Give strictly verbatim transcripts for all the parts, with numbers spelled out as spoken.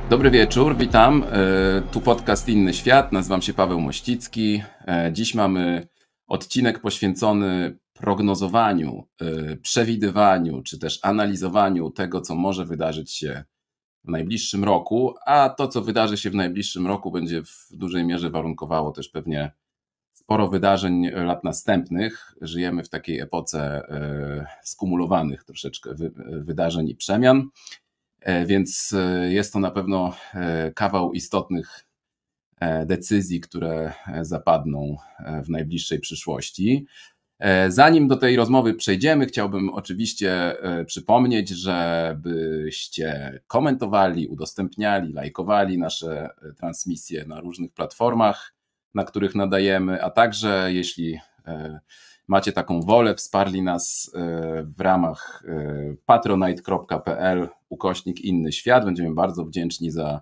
Dobry wieczór, witam. Tu podcast Inny Świat, nazywam się Paweł Mościcki. Dziś mamy odcinek poświęcony prognozowaniu, przewidywaniu czy też analizowaniu tego, co może wydarzyć się w najbliższym roku, a to, co wydarzy się w najbliższym roku, będzie w dużej mierze warunkowało też pewnie sporo wydarzeń lat następnych. Żyjemy w takiej epoce skumulowanych troszeczkę wydarzeń i przemian. Więc jest to na pewno kawał istotnych decyzji, które zapadną w najbliższej przyszłości. Zanim do tej rozmowy przejdziemy, chciałbym oczywiście przypomnieć, żebyście komentowali, udostępniali, lajkowali nasze transmisje na różnych platformach, na których nadajemy, a także jeśli macie taką wolę, wsparli nas w ramach patronite.pl ukośnik Inny Świat. Będziemy bardzo wdzięczni za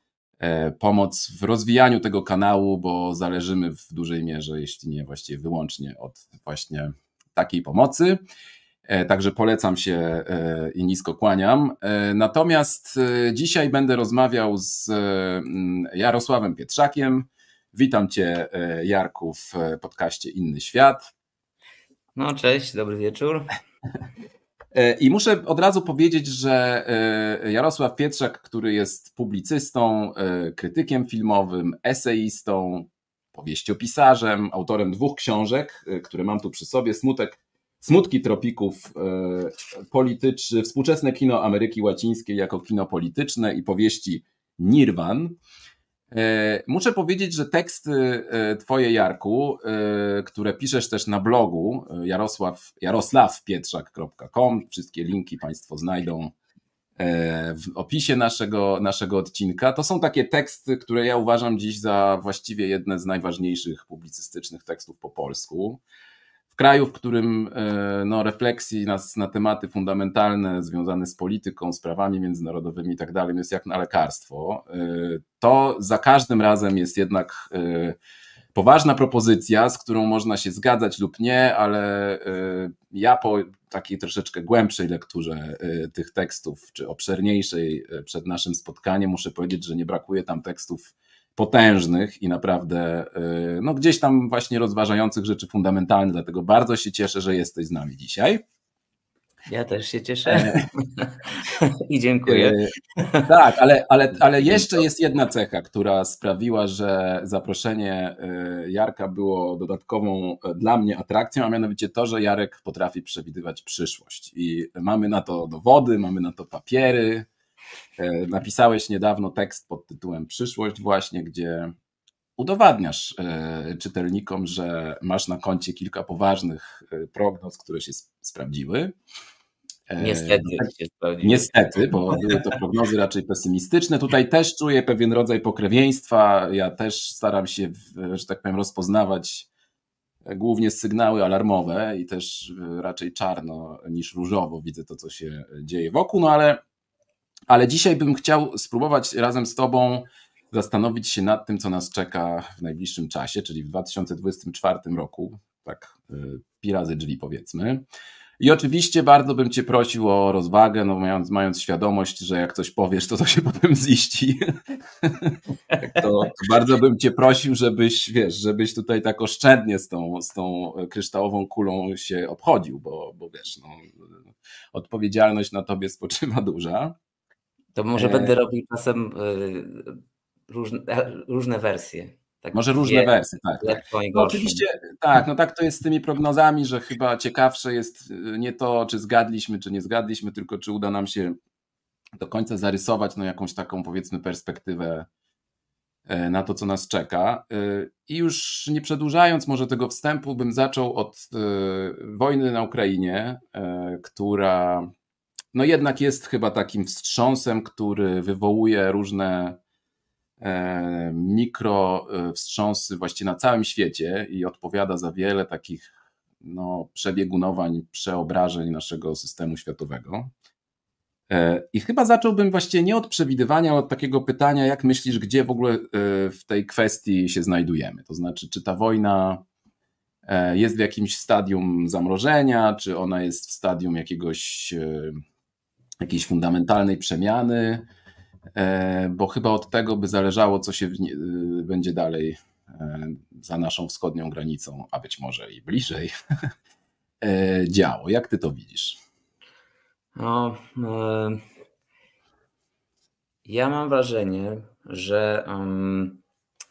pomoc w rozwijaniu tego kanału, bo zależymy w dużej mierze, jeśli nie właściwie wyłącznie od właśnie takiej pomocy. Także polecam się i nisko kłaniam. Natomiast dzisiaj będę rozmawiał z Jarosławem Pietrzakiem. Witam Cię, Jarku, w podcaście Inny Świat. No cześć, dobry wieczór. I muszę od razu powiedzieć, że Jarosław Pietrzak, który jest publicystą, krytykiem filmowym, eseistą, powieściopisarzem, autorem dwóch książek, które mam tu przy sobie, Smutek, Smutki tropików, politycz, współczesne kino Ameryki Łacińskiej jako kino polityczne i powieści Nirwan. Muszę powiedzieć, że teksty twoje, Jarku, które piszesz też na blogu jarosław, jarosławpietrzak kropka com, wszystkie linki Państwo znajdą w opisie naszego, naszego odcinka, to są takie teksty, które ja uważam dziś za właściwie jedne z najważniejszych publicystycznych tekstów po polsku. W kraju, w którym no, refleksji na, na tematy fundamentalne związane z polityką, sprawami międzynarodowymi i tak dalej jest jak na lekarstwo, to za każdym razem jest jednak poważna propozycja, z którą można się zgadzać lub nie, ale ja po takiej troszeczkę głębszej lekturze tych tekstów, czy obszerniejszej przed naszym spotkaniem, muszę powiedzieć, że nie brakuje tam tekstów potężnych i naprawdę no, gdzieś tam właśnie rozważających rzeczy fundamentalne, dlatego bardzo się cieszę, że jesteś z nami dzisiaj. Ja też się cieszę i dziękuję. Tak, ale, ale, ale jeszcze jest jedna cecha, która sprawiła, że zaproszenie Jarka było dodatkową dla mnie atrakcją, a mianowicie to, że Jarek potrafi przewidywać przyszłość i mamy na to dowody, mamy na to papiery. Napisałeś niedawno tekst pod tytułem Przyszłość właśnie, gdzie udowadniasz czytelnikom, że masz na koncie kilka poważnych prognoz, które się sprawdziły. Niestety się sprawdziły. Niestety, bo były to prognozy raczej pesymistyczne. Tutaj też czuję pewien rodzaj pokrewieństwa. Ja też staram się, że tak powiem, rozpoznawać głównie sygnały alarmowe i też raczej czarno niż różowo widzę to, co się dzieje wokół, no ale Ale dzisiaj bym chciał spróbować razem z Tobą zastanowić się nad tym, co nas czeka w najbliższym czasie, czyli w dwa tysiące dwudziestym czwartym roku, tak pi razy drzwi powiedzmy. I oczywiście bardzo bym Cię prosił o rozwagę, no mając, mając świadomość, że jak coś powiesz, to to się potem ziści. to, to bardzo bym Cię prosił, żebyś, wiesz, żebyś tutaj tak oszczędnie z tą, z tą kryształową kulą się obchodził, bo, bo wiesz, no, odpowiedzialność na Tobie spoczywa duża. To może e... będę robił czasem różne, różne wersje. Tak może różne dwie, wersje, tak. tak. No oczywiście, tak, no tak to jest z tymi prognozami, że chyba ciekawsze jest nie to, czy zgadliśmy, czy nie zgadliśmy, tylko czy uda nam się do końca zarysować no, jakąś taką, powiedzmy, perspektywę na to, co nas czeka. I już nie przedłużając może tego wstępu, bym zaczął od wojny na Ukrainie, która no jednak jest chyba takim wstrząsem, który wywołuje różne mikro wstrząsy właściwie na całym świecie i odpowiada za wiele takich no, przebiegunowań, przeobrażeń naszego systemu światowego. I chyba zacząłbym właściwie nie od przewidywania, ale od takiego pytania, jak myślisz, gdzie w ogóle w tej kwestii się znajdujemy? To znaczy, czy ta wojna jest w jakimś stadium zamrożenia, czy ona jest w stadium jakiegoś, jakiejś fundamentalnej przemiany? bo chyba od tego by zależało, co się będzie dalej za naszą wschodnią granicą, a być może i bliżej, działo. Jak ty to widzisz? No, e, ja mam wrażenie, że um,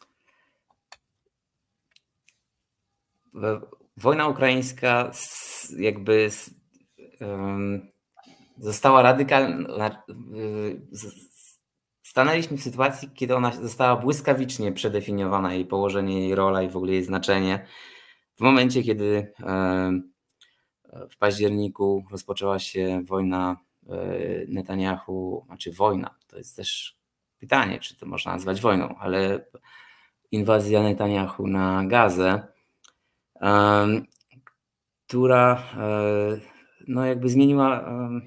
wojna ukraińska jakby um, została radykalna. Stanęliśmy w sytuacji, kiedy ona została błyskawicznie przedefiniowana, jej położenie, jej rola i w ogóle jej znaczenie. W momencie, kiedy w październiku rozpoczęła się wojna Netanyahu, znaczy wojna, to jest też pytanie, czy to można nazwać wojną, ale inwazja Netanyahu na Gazę, która no jakby zmieniła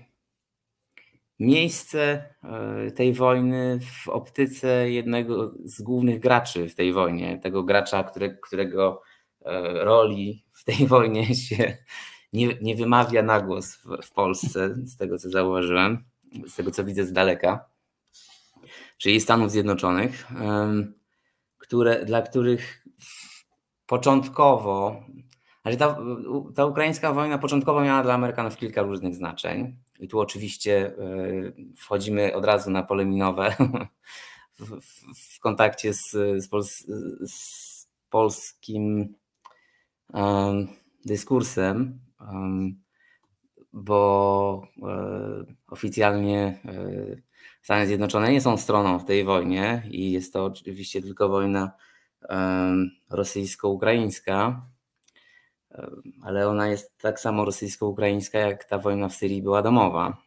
miejsce tej wojny w optyce jednego z głównych graczy w tej wojnie, tego gracza, które, którego roli w tej wojnie się nie, nie wymawia na głos w, w Polsce, z tego co zauważyłem, z tego co widzę z daleka, czyli Stanów Zjednoczonych, które, dla których początkowo, znaczy ta, ta ukraińska wojna początkowo miała dla Amerykanów kilka różnych znaczeń. I tu oczywiście wchodzimy od razu na pole minowe w, w, w kontakcie z, z, Pols, z polskim um, dyskursem, um, bo um, oficjalnie um, Stany Zjednoczone nie są stroną w tej wojnie i jest to oczywiście tylko wojna um, rosyjsko-ukraińska. Ale ona jest tak samo rosyjsko-ukraińska, jak ta wojna w Syrii była domowa.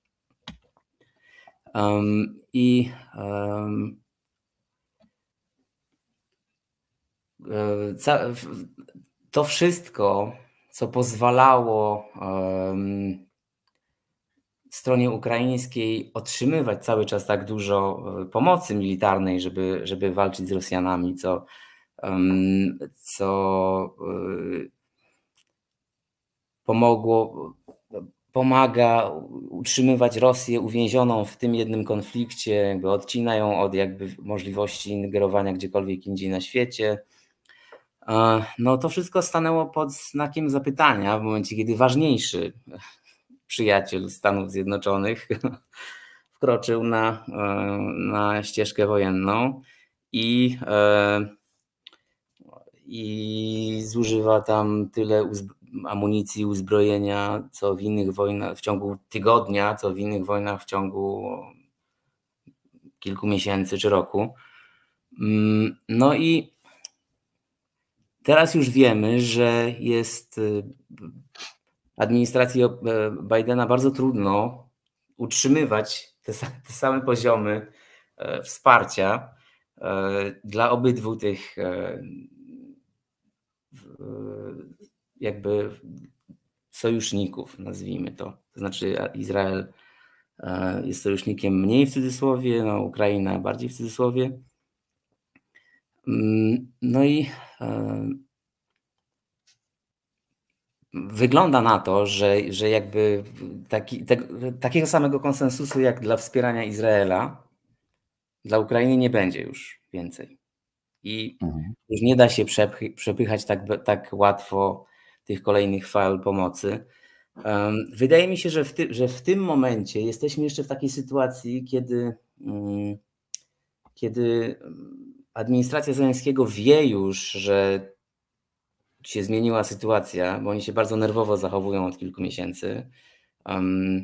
Um, I um, ca, to wszystko, co pozwalało um, stronie ukraińskiej otrzymywać cały czas tak dużo pomocy militarnej, żeby, żeby walczyć z Rosjanami, co, um, co um, pomogło, pomaga utrzymywać Rosję uwięzioną w tym jednym konflikcie, jakby odcina ją od jakby możliwości ingerowania gdziekolwiek indziej na świecie. No to wszystko stanęło pod znakiem zapytania w momencie, kiedy ważniejszy przyjaciel Stanów Zjednoczonych wkroczył na, na ścieżkę wojenną i i zużywa tam tyle amunicji, uzbrojenia, co w innych wojnach w ciągu tygodnia, co w innych wojnach w ciągu kilku miesięcy czy roku. No i teraz już wiemy, że jest administracji Bidena bardzo trudno utrzymywać te, te same poziomy wsparcia dla obydwu tych jakby sojuszników, nazwijmy to. To znaczy Izrael jest sojusznikiem mniej w cudzysłowie, no Ukraina bardziej w cudzysłowie. No i wygląda na to, że, że jakby taki, te, takiego samego konsensusu jak dla wspierania Izraela dla Ukrainy nie będzie już więcej. I mhm. już nie da się przepchy, przepychać tak, tak łatwo tych kolejnych fal pomocy. Um, wydaje mi się, że w, ty, że w tym momencie jesteśmy jeszcze w takiej sytuacji, kiedy, um, kiedy administracja Zełenskiego wie już, że się zmieniła sytuacja, bo oni się bardzo nerwowo zachowują od kilku miesięcy. Um,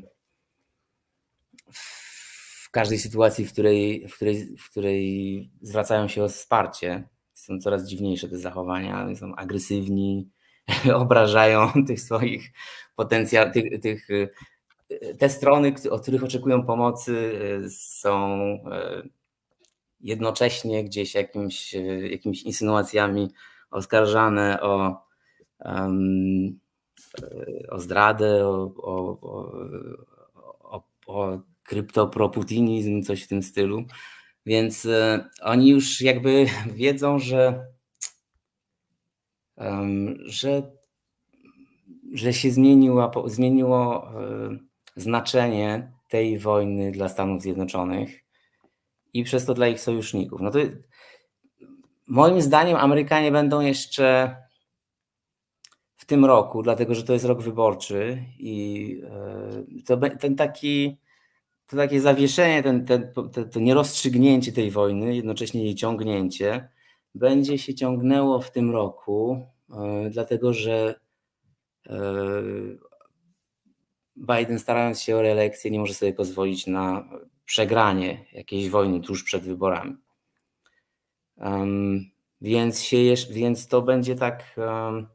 w każdej sytuacji, w której, w, której, w której zwracają się o wsparcie, są coraz dziwniejsze te zachowania, są agresywni, obrażają tych swoich potencjał, tych, tych, te strony, od których oczekują pomocy, są jednocześnie gdzieś jakimś, jakimiś insynuacjami oskarżane o, um, o zdradę, o, o, o, o kryptoproputinizm, coś w tym stylu. Więc e, oni już jakby wiedzą, że, um, że, że się zmieniła, zmieniło e, znaczenie tej wojny dla Stanów Zjednoczonych i przez to dla ich sojuszników. No to moim zdaniem Amerykanie będą jeszcze w tym roku, dlatego że to jest rok wyborczy i to ten taki, to takie zawieszenie, ten, ten, to, to nierozstrzygnięcie tej wojny, jednocześnie jej ciągnięcie, będzie się ciągnęło w tym roku, dlatego że Biden, starając się o reelekcję, nie może sobie pozwolić na przegranie jakiejś wojny tuż przed wyborami. Um, więc, się jeż, więc to będzie tak, um,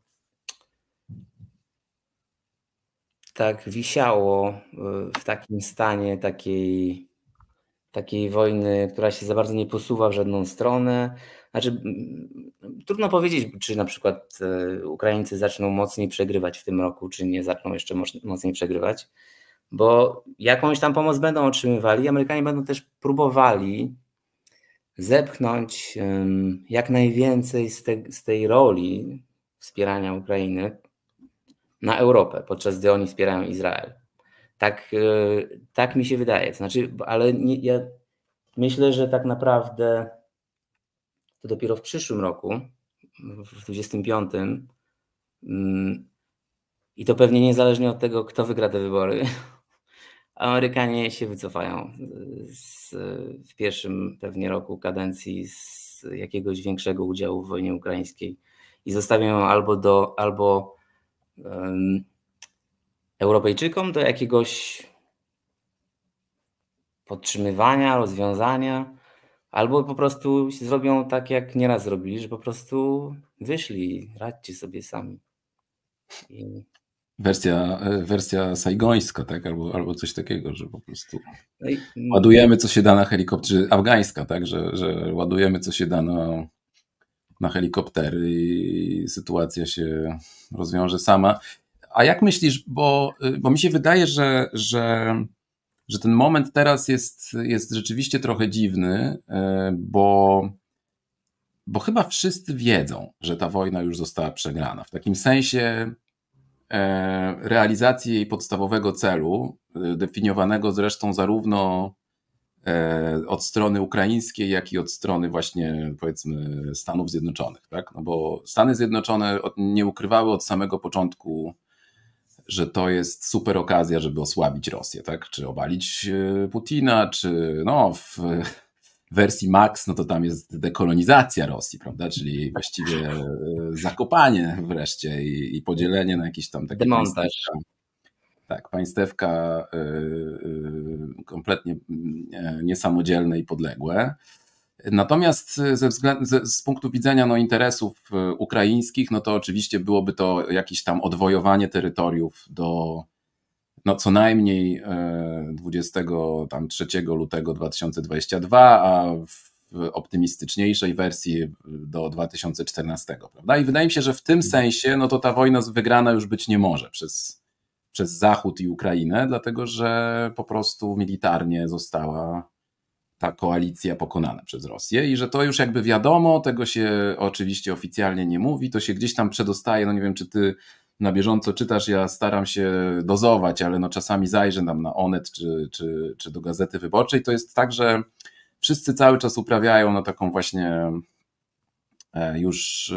tak wisiało w takim stanie takiej, takiej wojny, która się za bardzo nie posuwa w żadną stronę. Znaczy, trudno powiedzieć, czy na przykład Ukraińcy zaczną mocniej przegrywać w tym roku, czy nie zaczną jeszcze mocniej przegrywać, bo jakąś tam pomoc będą otrzymywali. Amerykanie będą też próbowali zepchnąć jak najwięcej z, te, z tej roli wspierania Ukrainy na Europę, podczas gdy oni wspierają Izrael. Tak, tak mi się wydaje. Znaczy, ale nie, ja myślę, że tak naprawdę to dopiero w przyszłym roku, w dwudziestym piątym, i to pewnie niezależnie od tego, kto wygra te wybory, Amerykanie się wycofają z, w pierwszym pewnie roku kadencji z jakiegoś większego udziału w wojnie ukraińskiej i zostawią ją albo do albo um, Europejczykom do jakiegoś podtrzymywania, rozwiązania, albo po prostu zrobią tak, jak nieraz zrobili, że po prostu wyszli, radźcie sobie sami. I... Wersja, wersja sajgońska, tak? Albo, albo coś takiego, że po prostu no i... ładujemy co się da na helikoptery, afgańska, tak? Że, że ładujemy co się da na, na helikoptery i sytuacja się rozwiąże sama. A jak myślisz, bo, bo mi się wydaje, że, że, że ten moment teraz jest, jest rzeczywiście trochę dziwny, bo, bo chyba wszyscy wiedzą, że ta wojna już została przegrana. W takim sensie realizacji jej podstawowego celu, definiowanego zresztą zarówno od strony ukraińskiej, jak i od strony właśnie, powiedzmy, Stanów Zjednoczonych, tak? No bo Stany Zjednoczone nie ukrywały od samego początku, że to jest super okazja, żeby osłabić Rosję, tak? Czy obalić Putina, czy no w wersji Max, no to tam jest dekolonizacja Rosji, prawda? Czyli właściwie zakopanie wreszcie i, i podzielenie na jakieś tam takie państewka, tak, państewka yy, kompletnie niesamodzielne i podległe. Natomiast ze względu, z, z punktu widzenia no, interesów ukraińskich, no to oczywiście byłoby to jakieś tam odwojowanie terytoriów do no co najmniej dwudziestego trzeciego lutego dwa tysiące dwudziestego drugiego, a w optymistyczniejszej wersji do dwa tysiące czternastego, prawda? I wydaje mi się, że w tym sensie no to ta wojna wygrana już być nie może przez, przez Zachód i Ukrainę, dlatego że po prostu militarnie została ta koalicja pokonana przez Rosję i że to już jakby wiadomo, tego się oczywiście oficjalnie nie mówi, to się gdzieś tam przedostaje, no nie wiem, czy ty na bieżąco czytasz, ja staram się dozować, ale no czasami zajrzę nam na Onet czy, czy, czy do Gazety Wyborczej. To jest tak, że wszyscy cały czas uprawiają no taką właśnie już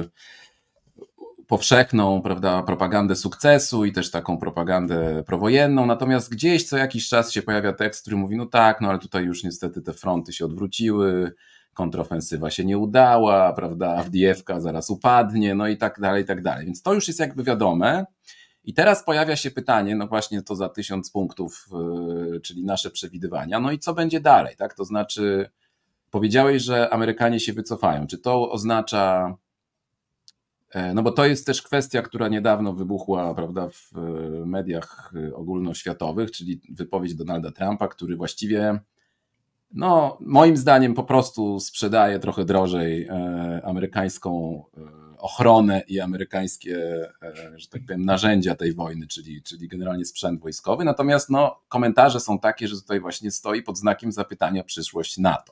powszechną, prawda, propagandę sukcesu i też taką propagandę prowojenną, natomiast gdzieś co jakiś czas się pojawia tekst, który mówi, no tak, no ale tutaj już niestety te fronty się odwróciły, kontrofensywa się nie udała, prawda, Awdijewka zaraz upadnie, no i tak dalej, i tak dalej. Więc to już jest jakby wiadome. I teraz pojawia się pytanie, no właśnie to za tysiąc punktów, yy, czyli nasze przewidywania, no i co będzie dalej, tak? To znaczy, powiedziałeś, że Amerykanie się wycofają. Czy to oznacza, yy, no bo to jest też kwestia, która niedawno wybuchła, prawda, w yy, mediach ogólnoświatowych, czyli wypowiedź Donalda Trumpa, który właściwie no, moim zdaniem po prostu sprzedaje trochę drożej e, amerykańską e, ochronę i amerykańskie, e, że tak powiem, narzędzia tej wojny, czyli, czyli generalnie sprzęt wojskowy. Natomiast no, komentarze są takie, że tutaj właśnie stoi pod znakiem zapytania przyszłość NATO.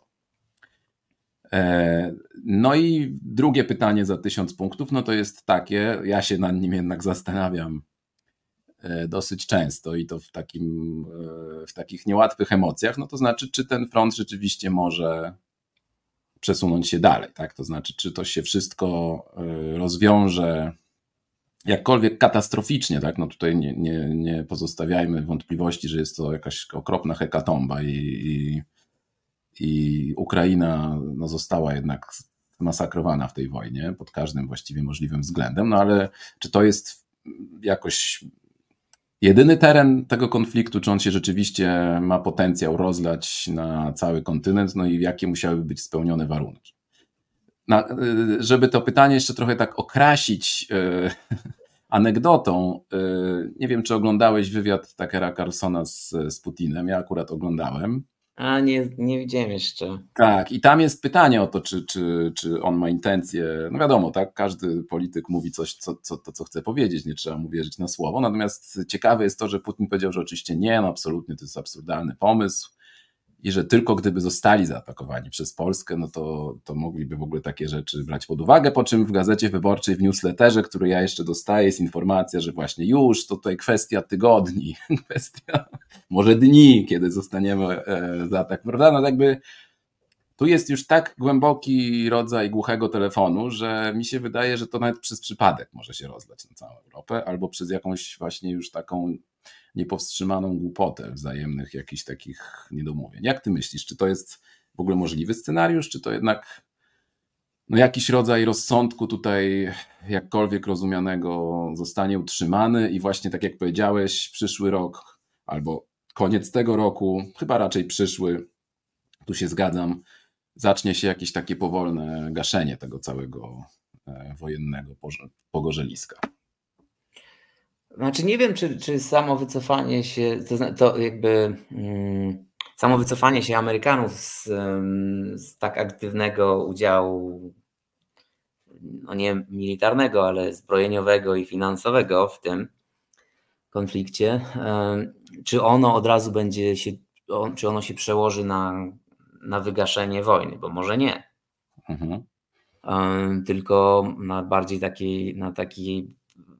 E, no i drugie pytanie za tysiąc punktów, no to jest takie, ja się nad nim jednak zastanawiam, dosyć często i to w, takim, w takich niełatwych emocjach, no to znaczy, czy ten front rzeczywiście może przesunąć się dalej, tak? To znaczy, czy to się wszystko rozwiąże jakkolwiek katastroficznie, tak? No tutaj nie, nie, nie pozostawiajmy wątpliwości, że jest to jakaś okropna hekatomba i, i, i Ukraina no, została jednak masakrowana w tej wojnie pod każdym właściwie możliwym względem, no ale czy to jest jakoś jedyny teren tego konfliktu, czy on się rzeczywiście ma potencjał rozlać na cały kontynent, no i jakie musiałyby być spełnione warunki? Na, żeby to pytanie jeszcze trochę tak okrasić yy, anegdotą, yy, nie wiem, czy oglądałeś wywiad Tuckera Carlsona z, z Putinem, ja akurat oglądałem. A nie, nie widziałem jeszcze. Tak, i tam jest pytanie o to, czy, czy, czy on ma intencje, no wiadomo, tak, każdy polityk mówi coś, co, co, to, co chce powiedzieć, nie trzeba mu wierzyć na słowo, natomiast ciekawe jest to, że Putin powiedział, że oczywiście nie, no absolutnie to jest absurdalny pomysł i że tylko gdyby zostali zaatakowani przez Polskę, no to, to mogliby w ogóle takie rzeczy brać pod uwagę, po czym w Gazecie Wyborczej, w newsletterze, który ja jeszcze dostaję, jest informacja, że właśnie już, to tutaj kwestia tygodni, kwestia może dni, kiedy zostaniemy zaatakowani, prawda? No jakby tu jest już tak głęboki rodzaj głuchego telefonu, że mi się wydaje, że to nawet przez przypadek może się rozlać na całą Europę, albo przez jakąś właśnie już taką niepowstrzymaną głupotę wzajemnych jakichś takich niedomówień. Jak ty myślisz, czy to jest w ogóle możliwy scenariusz, czy to jednak no jakiś rodzaj rozsądku tutaj jakkolwiek rozumianego zostanie utrzymany i właśnie tak jak powiedziałeś, przyszły rok albo koniec tego roku, chyba raczej przyszły, tu się zgadzam, zacznie się jakieś takie powolne gaszenie tego całego wojennego pogorzeliska. Znaczy nie wiem, czy, czy samo wycofanie się, to, to jakby um, samo wycofanie się Amerykanów z, um, z tak aktywnego udziału, no nie militarnego, ale zbrojeniowego i finansowego w tym konflikcie, um, czy ono od razu będzie się, on, czy ono się przełoży na, na wygaszenie wojny, bo może nie. Mhm. Um, tylko na bardziej takiej, na takiej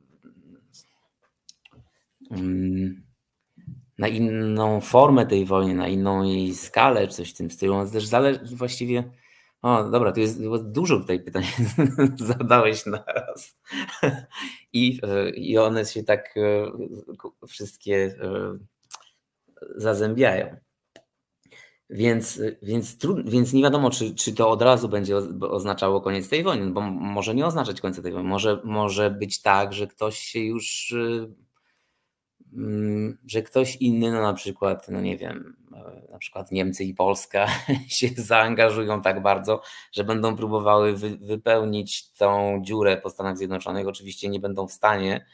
na inną formę tej wojny, na inną jej skalę, czy coś w tym stylu. On też zależy właściwie. O, dobra, tu jest dużo tutaj pytań zadałeś na raz. I, I one się tak wszystkie zazębiają. Więc, więc, trud, więc nie wiadomo, czy, czy to od razu będzie oznaczało koniec tej wojny, bo może nie oznaczać końca tej wojny. Może, może być tak, że ktoś się już że ktoś inny, no na przykład, no nie wiem, na przykład Niemcy i Polska się zaangażują tak bardzo, że będą próbowały wy, wypełnić tą dziurę po Stanach Zjednoczonych. Oczywiście nie będą w stanie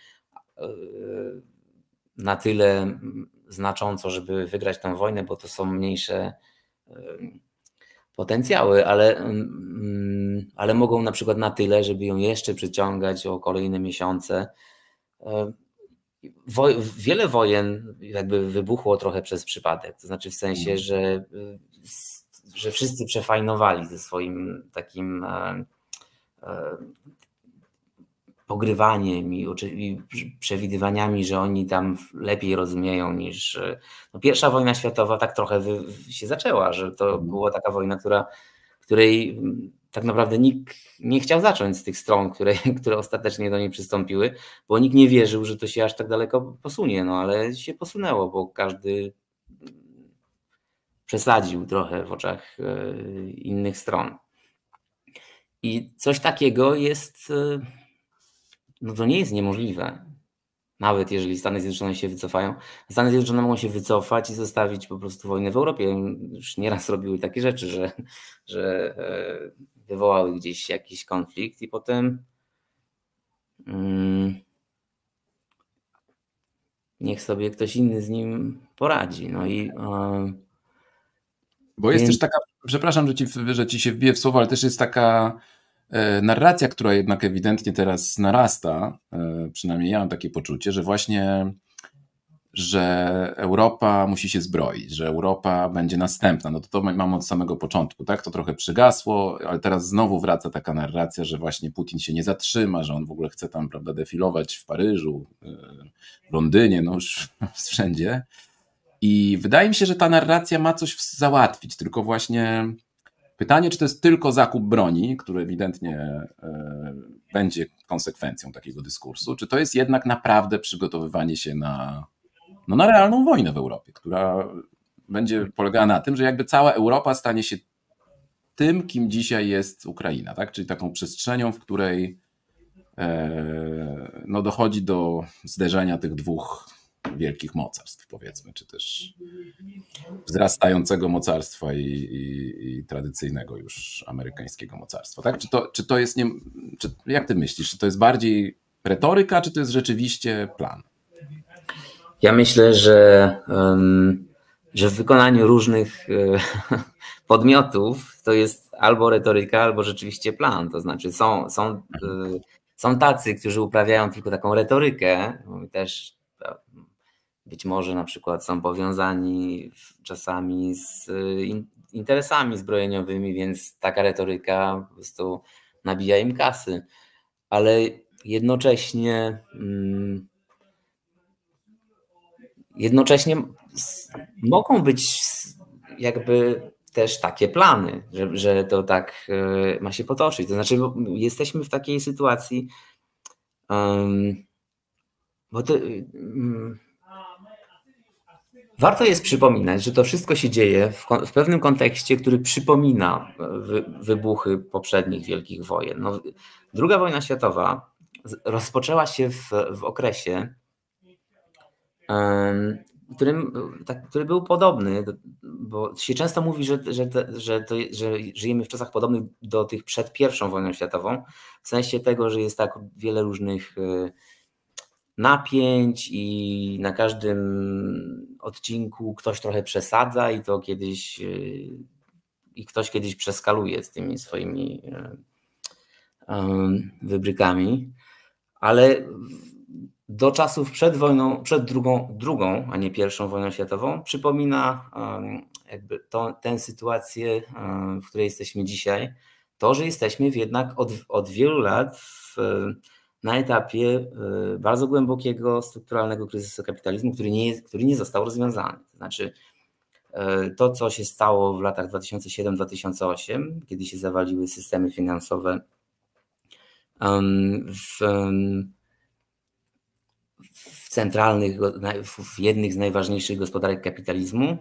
na tyle znacząco, żeby wygrać tę wojnę, bo to są mniejsze potencjały, ale, ale mogą na przykład na tyle, żeby ją jeszcze przyciągać o kolejne miesiące. Woj, wiele wojen jakby wybuchło trochę przez przypadek, to znaczy w sensie, że, że wszyscy przefajnowali ze swoim takim e, e, pogrywaniem i, i przewidywaniami, że oni tam lepiej rozumieją niż... No pierwsza wojna światowa tak trochę wy, się zaczęła, że to była taka wojna, która, której tak naprawdę nikt nie chciał zacząć z tych stron, które, które ostatecznie do niej przystąpiły, bo nikt nie wierzył, że to się aż tak daleko posunie, no ale się posunęło, bo każdy przesadził trochę w oczach innych stron. I coś takiego jest, no to nie jest niemożliwe. Nawet jeżeli Stany Zjednoczone się wycofają. Stany Zjednoczone mogą się wycofać i zostawić po prostu wojnę w Europie. Już nieraz robiły takie rzeczy, że, że wywołały gdzieś jakiś konflikt i potem hmm, niech sobie ktoś inny z nim poradzi. No i yy, bo jest więc... też taka, przepraszam, że ci, że ci się wbiję w słowo, ale też jest taka narracja, która jednak ewidentnie teraz narasta, przynajmniej ja mam takie poczucie, że właśnie, że Europa musi się zbroić, że Europa będzie następna. No to to mamy od samego początku, tak? To trochę przygasło, ale teraz znowu wraca taka narracja, że właśnie Putin się nie zatrzyma, że on w ogóle chce tam, prawda, defilować w Paryżu, w Londynie, no już wszędzie. I wydaje mi się, że ta narracja ma coś załatwić, tylko właśnie pytanie, czy to jest tylko zakup broni, który ewidentnie będzie konsekwencją takiego dyskursu, czy to jest jednak naprawdę przygotowywanie się na, no na realną wojnę w Europie, która będzie polegała na tym, że jakby cała Europa stanie się tym, kim dzisiaj jest Ukraina, tak? Czyli taką przestrzenią, w której no, dochodzi do zderzenia tych dwóch wielkich mocarstw, powiedzmy, czy też wzrastającego mocarstwa i, i, i tradycyjnego już amerykańskiego mocarstwa. Tak? Czy, to, czy to jest, nie, czy, jak ty myślisz, czy to jest bardziej retoryka, czy to jest rzeczywiście plan? Ja myślę, że, um, że w wykonaniu różnych podmiotów to jest albo retoryka, albo rzeczywiście plan. To znaczy są, są, są tacy, którzy uprawiają tylko taką retorykę, też być może na przykład są powiązani czasami z interesami zbrojeniowymi, więc taka retoryka po prostu nabija im kasy, ale jednocześnie jednocześnie mogą być jakby też takie plany, że, że to tak ma się potoczyć. To znaczy jesteśmy w takiej sytuacji, um, bo to um, warto jest przypominać, że to wszystko się dzieje w, w pewnym kontekście, który przypomina wy, wybuchy poprzednich wielkich wojen. No, Druga wojna światowa rozpoczęła się w, w okresie, um, którym, tak, który był podobny, bo się często mówi, że, że, że, to, że żyjemy w czasach podobnych do tych przed pierwszą wojną światową, w sensie tego, że jest tak wiele różnych napięć i na każdym odcinku ktoś trochę przesadza i to kiedyś i ktoś kiedyś przeskaluje z tymi swoimi wybrykami, ale do czasów przed wojną, przed drugą, drugą, a nie pierwszą wojną światową przypomina jakby to, tę sytuację, w której jesteśmy dzisiaj, to, że jesteśmy jednak od, od wielu lat w na etapie bardzo głębokiego strukturalnego kryzysu kapitalizmu, który nie, jest, który nie został rozwiązany. To znaczy to, co się stało w latach dwa tysiące siedem do dwa tysiące osiem, kiedy się zawaliły systemy finansowe w, w centralnych, w jednych z najważniejszych gospodarek kapitalizmu,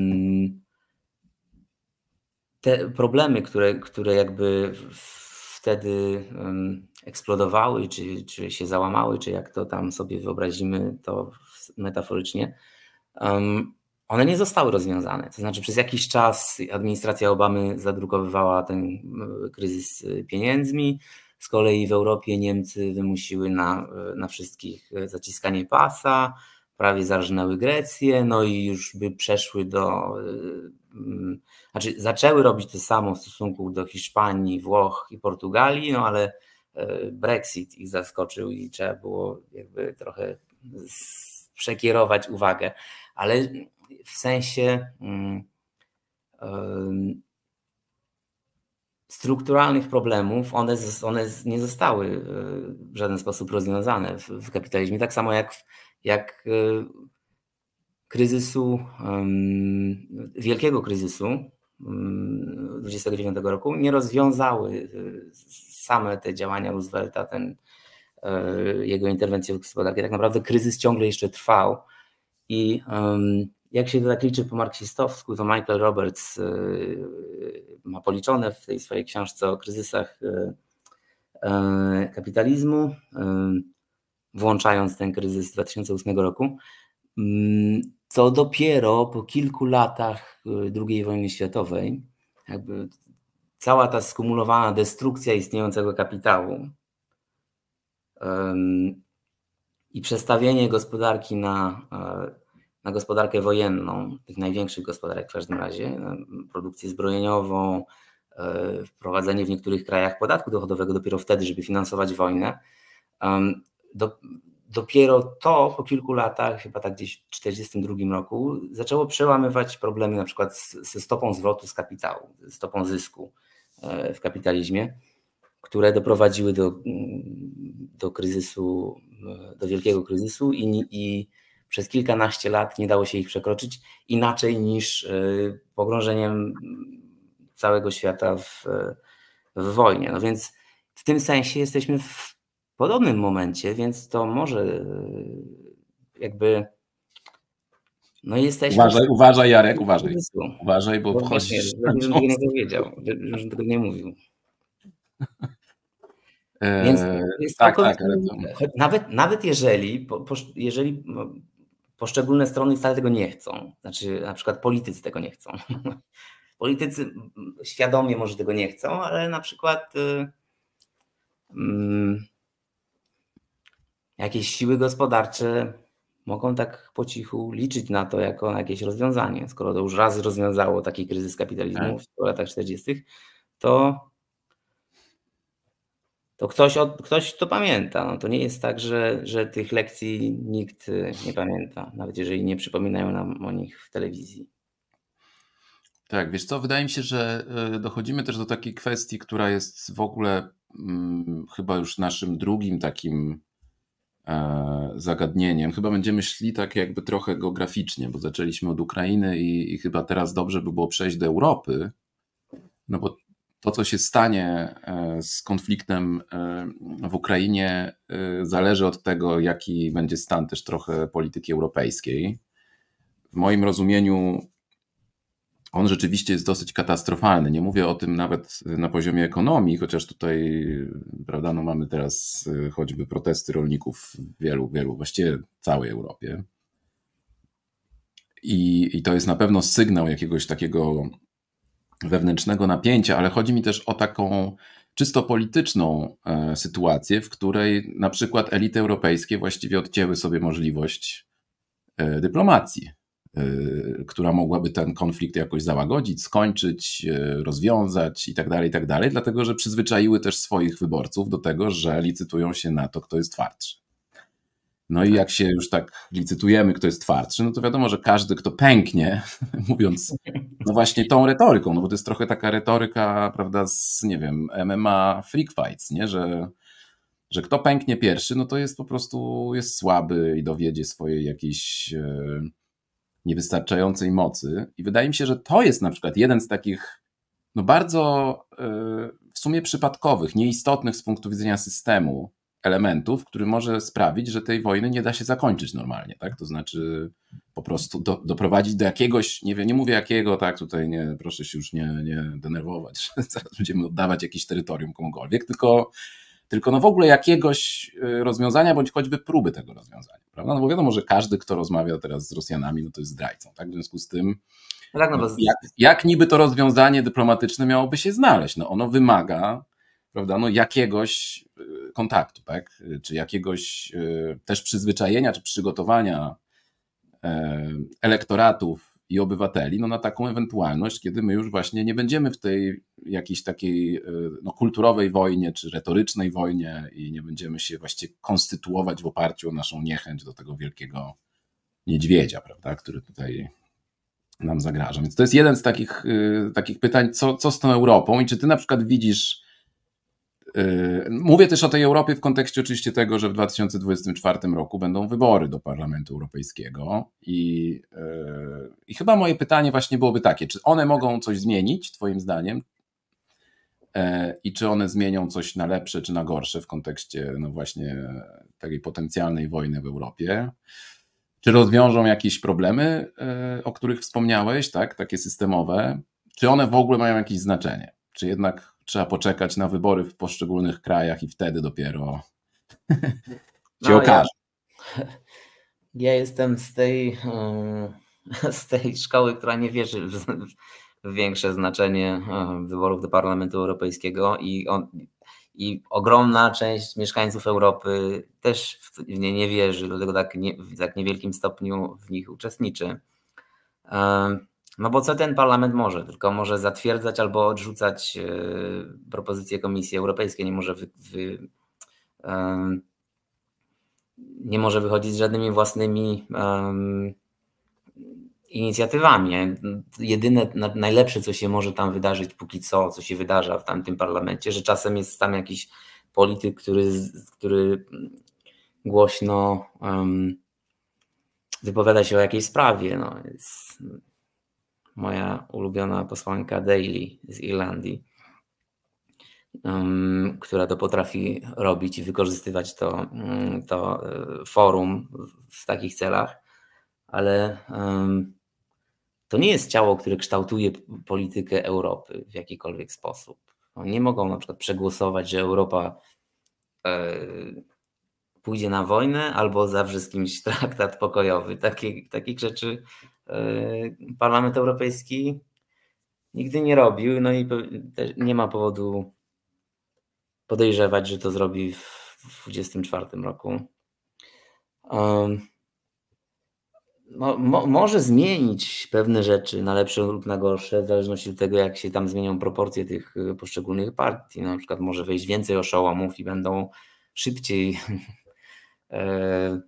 te problemy, które, które jakby wtedy eksplodowały, czy, czy się załamały, czy jak to tam sobie wyobrazimy to metaforycznie, one nie zostały rozwiązane. To znaczy przez jakiś czas administracja Obamy zadrukowywała ten kryzys pieniędzmi, z kolei w Europie Niemcy wymusiły na, na wszystkich zaciskanie pasa, prawie zarżnęły Grecję, no i już by przeszły do... Znaczy zaczęły robić to samo w stosunku do Hiszpanii, Włoch i Portugalii, no ale Brexit ich zaskoczył i trzeba było jakby trochę przekierować uwagę, ale w sensie um, um, strukturalnych problemów one, one nie zostały w żaden sposób rozwiązane w, w kapitalizmie, tak samo jak, jak kryzysu, um, wielkiego kryzysu um, dwudziestego dziewiątego roku nie rozwiązały same te działania Roosevelta, ten, jego interwencje w gospodarkę. Tak naprawdę kryzys ciągle jeszcze trwał i um, jak się to tak liczy po marksistowsku, to Michael Roberts y, ma policzone w tej swojej książce o kryzysach y, y, kapitalizmu, y, włączając ten kryzys z dwa tysiące ósmego roku, y, to dopiero po kilku latach drugiej wojny światowej jakby cała ta skumulowana destrukcja istniejącego kapitału um, i przestawienie gospodarki na, na gospodarkę wojenną, tych największych gospodarek w każdym razie, produkcję zbrojeniową, wprowadzenie w niektórych krajach podatku dochodowego dopiero wtedy, żeby finansować wojnę. Um, do, dopiero to po kilku latach, chyba tak gdzieś w tysiąc dziewięćset czterdziestym drugim roku, zaczęło przełamywać problemy na przykład ze stopą zwrotu z kapitału, ze stopą zysku w kapitalizmie. które doprowadziły do, do kryzysu, do wielkiego kryzysu i, i przez kilkanaście lat nie dało się ich przekroczyć inaczej niż pogrążeniem całego świata w, w wojnie. No więc w tym sensie jesteśmy w podobnym momencie, więc to może jakby no jesteśmy... Uważaj, uważaj Jarek, uważaj. Uważaj, bo, bo wchodzisz... Właśnie, żebym tego nie powiedział, żebym tego nie mówił. Więc jest tak, tak, ale to... nawet, nawet jeżeli, po, po, jeżeli poszczególne strony wcale tego nie chcą, znaczy na przykład politycy tego nie chcą. Politycy świadomie może tego nie chcą, ale na przykład um, jakieś siły gospodarcze mogą tak po cichu liczyć na to jako na jakieś rozwiązanie. Skoro to już raz rozwiązało taki kryzys kapitalizmu w latach czterdziestych, to to ktoś, od, ktoś to pamięta. No to nie jest tak, że, że tych lekcji nikt nie pamięta, nawet jeżeli nie przypominają nam o nich w telewizji. Tak, wiesz co, wydaje mi się, że dochodzimy też do takiej kwestii, która jest w ogóle hmm, chyba już naszym drugim takim e, zagadnieniem. Chyba będziemy szli tak jakby trochę geograficznie, bo zaczęliśmy od Ukrainy i, i chyba teraz dobrze by było przejść do Europy, no bo to, co się stanie z konfliktem w Ukrainie, zależy od tego, jaki będzie stan też trochę polityki europejskiej. W moim rozumieniu on rzeczywiście jest dosyć katastrofalny. Nie mówię o tym nawet na poziomie ekonomii, chociaż tutaj, prawda, no mamy teraz choćby protesty rolników w wielu, wielu, właściwie całej Europie. I, i to jest na pewno sygnał jakiegoś takiego wewnętrznego napięcia, ale chodzi mi też o taką czysto polityczną sytuację, w której na przykład elity europejskie właściwie odcięły sobie możliwość dyplomacji, która mogłaby ten konflikt jakoś załagodzić, skończyć, rozwiązać i tak dalej, i tak dalej, dlatego że przyzwyczaiły też swoich wyborców do tego, że licytują się na to, kto jest twardszy. No i jak się już tak licytujemy, kto jest twardszy, no to wiadomo, że każdy, kto pęknie, mówiąc no właśnie tą retoryką, no bo to jest trochę taka retoryka, prawda, z, nie wiem, M M A freak fights, nie, że, że kto pęknie pierwszy, no to jest po prostu, jest słaby i dowiedzie swojej jakiejś e, niewystarczającej mocy. I wydaje mi się, że to jest na przykład jeden z takich no bardzo e, w sumie przypadkowych, nieistotnych z punktu widzenia systemu elementów, który może sprawić, że tej wojny nie da się zakończyć normalnie, tak? To znaczy po prostu do, doprowadzić do jakiegoś, nie wiem, nie mówię jakiego, tak, tutaj nie, proszę się już nie, nie denerwować, że zaraz będziemy oddawać jakieś terytorium komukolwiek, tylko, tylko no w ogóle jakiegoś rozwiązania, bądź choćby próby tego rozwiązania, prawda? No bo wiadomo, że każdy, kto rozmawia teraz z Rosjanami, no to jest zdrajcą, tak? W związku z tym, tak, no bo... jak, jak niby to rozwiązanie dyplomatyczne miałoby się znaleźć? No ono wymaga, prawda, no jakiegoś kontaktu, tak? Czy jakiegoś też przyzwyczajenia, czy przygotowania elektoratów i obywateli no na taką ewentualność, kiedy my już właśnie nie będziemy w tej jakiejś takiej no, kulturowej wojnie, czy retorycznej wojnie i nie będziemy się właściwie konstytuować w oparciu o naszą niechęć do tego wielkiego niedźwiedzia, prawda, który tutaj nam zagraża. Więc to jest jeden z takich, takich pytań, co, co z tą Europą i czy ty na przykład widzisz. Mówię też o tej Europie w kontekście oczywiście tego, że w dwa tysiące dwudziestym czwartym roku będą wybory do Parlamentu Europejskiego i, i chyba moje pytanie właśnie byłoby takie, czy one mogą coś zmienić twoim zdaniem i czy one zmienią coś na lepsze czy na gorsze w kontekście no właśnie takiej potencjalnej wojny w Europie? Czy rozwiążą jakieś problemy, o których wspomniałeś, tak, takie systemowe? Czy one w ogóle mają jakieś znaczenie? Czy jednak trzeba poczekać na wybory w poszczególnych krajach i wtedy dopiero się no, okaże? Ja, ja jestem z tej, z tej szkoły, która nie wierzy w, w większe znaczenie wyborów do Parlamentu Europejskiego i, on, i ogromna część mieszkańców Europy też w nie nie wierzy, dlatego tak nie, w tak niewielkim stopniu w nich uczestniczy. No bo co ten parlament może? Tylko może zatwierdzać albo odrzucać propozycje Komisji Europejskiej. Nie może, wy, wy, um, nie może wychodzić z żadnymi własnymi um, inicjatywami. Jedyne, najlepsze, co się może tam wydarzyć póki co, co się wydarza w tamtym parlamencie, że czasem jest tam jakiś polityk, który, który głośno um, wypowiada się o jakiejś sprawie. No, jest moja ulubiona posłanka Daly z Irlandii, um, która to potrafi robić i wykorzystywać to, to forum w takich celach, ale um, to nie jest ciało, które kształtuje politykę Europy w jakikolwiek sposób. Nie mogą na przykład przegłosować, że Europa e, pójdzie na wojnę albo zawrze z kimś traktat pokojowy. Takie, takich rzeczy e, Parlament Europejski nigdy nie robił, no i nie ma powodu podejrzewać, że to zrobi w dwudziestym czwartym roku. Um, Mo, mo, może zmienić pewne rzeczy na lepsze lub na gorsze, w zależności od tego, jak się tam zmienią proporcje tych poszczególnych partii. Na przykład może wejść więcej oszołomów i będą szybciej e,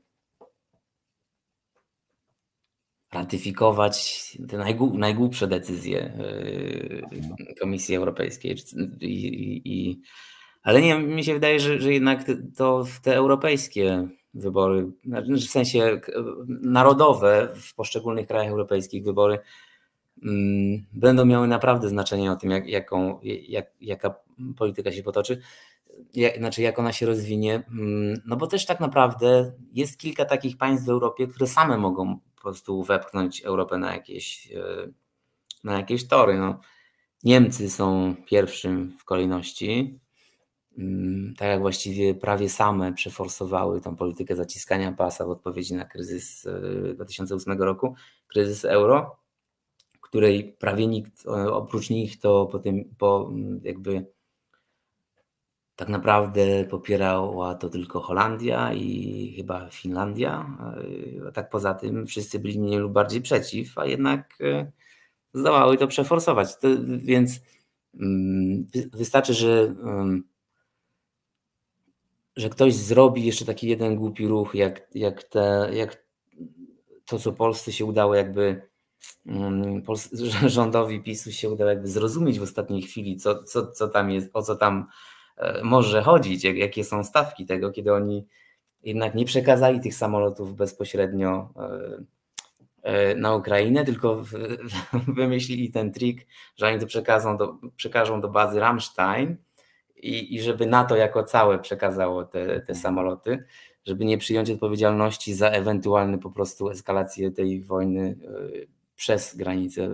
ratyfikować te najgłu, najgłupsze decyzje e, Komisji Europejskiej. I, i, i, ale nie, mi się wydaje, że, że jednak to w te europejskie wybory, w sensie narodowe w poszczególnych krajach europejskich wybory um, będą miały naprawdę znaczenie o tym, jak, jaką, jak, jaka polityka się potoczy, jak, znaczy jak ona się rozwinie, um, no bo też tak naprawdę jest kilka takich państw w Europie, które same mogą po prostu wepchnąć Europę na jakieś, na jakieś tory. No. Niemcy są pierwszym w kolejności, tak jak właściwie prawie same przeforsowały tą politykę zaciskania pasa w odpowiedzi na kryzys dwa tysiące ósmego roku, kryzys euro, której prawie nikt oprócz nich to potem po jakby tak naprawdę popierała to tylko Holandia i chyba Finlandia. A tak poza tym wszyscy byli mniej lub bardziej przeciw, a jednak zdołały to przeforsować. To, więc wystarczy, że że ktoś zrobi jeszcze taki jeden głupi ruch, jak, jak, te, jak to, co Polsce się udało jakby, um, rządowi PiSu się udało jakby zrozumieć w ostatniej chwili, co, co, co tam jest, o co tam e, może chodzić, jak, jakie są stawki tego, kiedy oni jednak nie przekazali tych samolotów bezpośrednio e, e, na Ukrainę, tylko w, wymyślili ten trik, że oni to przekażą do, przekażą do bazy Ramstein, I, i żeby NATO jako całe przekazało te, te samoloty, żeby nie przyjąć odpowiedzialności za ewentualną po prostu eskalację tej wojny przez granicę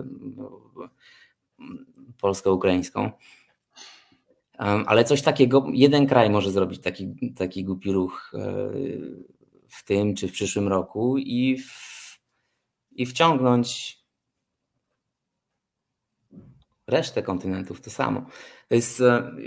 polsko-ukraińską. Ale coś takiego, jeden kraj może zrobić taki, taki głupi ruch w tym czy w przyszłym roku i, w, i wciągnąć resztę kontynentów to samo. To jest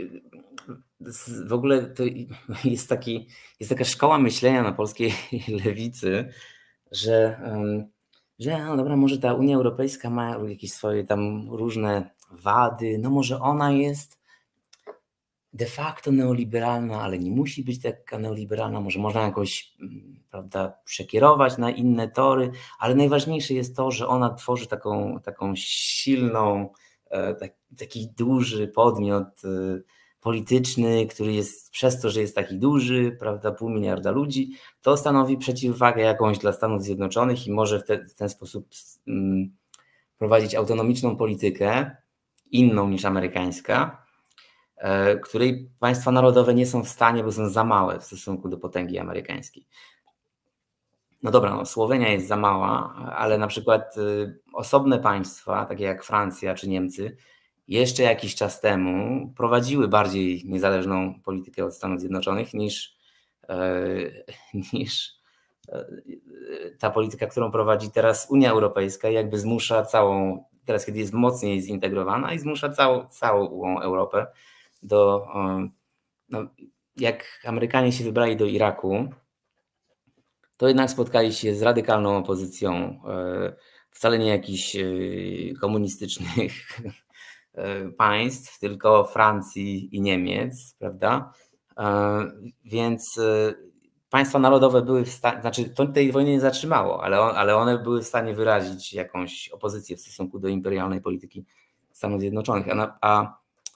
w ogóle to jest, taki, jest taka szkoła myślenia na polskiej lewicy, że, że no dobra, może ta Unia Europejska ma jakieś swoje tam różne wady, no może ona jest de facto neoliberalna, ale nie musi być taka neoliberalna, może można jakoś, prawda, przekierować na inne tory, ale najważniejsze jest to, że ona tworzy taką, taką silną, taki duży podmiot polityczny, który jest przez to, że jest taki duży, prawda, pół miliarda ludzi, to stanowi przeciwwagę jakąś dla Stanów Zjednoczonych i może w, te, w ten sposób um, prowadzić autonomiczną politykę, inną niż amerykańska, e, której państwa narodowe nie są w stanie, bo są za małe w stosunku do potęgi amerykańskiej. No dobra, no, Słowenia jest za mała, ale na przykład y, osobne państwa, takie jak Francja czy Niemcy, jeszcze jakiś czas temu prowadziły bardziej niezależną politykę od Stanów Zjednoczonych niż, e, niż e, ta polityka, którą prowadzi teraz Unia Europejska, jakby zmusza całą, teraz kiedy jest mocniej zintegrowana i zmusza całą, całą Europę do, e, no, jak Amerykanie się wybrali do Iraku, to jednak spotkali się z radykalną opozycją, e, wcale nie jakichś e, komunistycznych państw, tylko Francji i Niemiec, prawda? Więc państwa narodowe były w stanie, znaczy to tej wojny nie zatrzymało, ale, on, ale one były w stanie wyrazić jakąś opozycję w stosunku do imperialnej polityki Stanów Zjednoczonych. A, na, a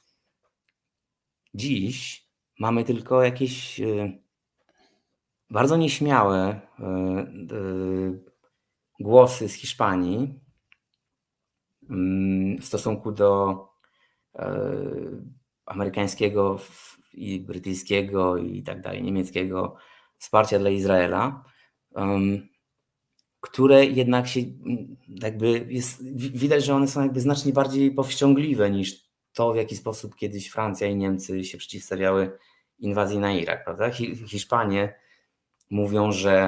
dziś mamy tylko jakieś y, bardzo nieśmiałe y, y, głosy z Hiszpanii y, w stosunku do y, amerykańskiego i brytyjskiego i tak dalej, niemieckiego wsparcia dla Izraela, um, które jednak się jakby jest, widać, że one są jakby znacznie bardziej powściągliwe niż to, w jaki sposób kiedyś Francja i Niemcy się przeciwstawiały inwazji na Irak, prawda? Hiszpanie mówią, że,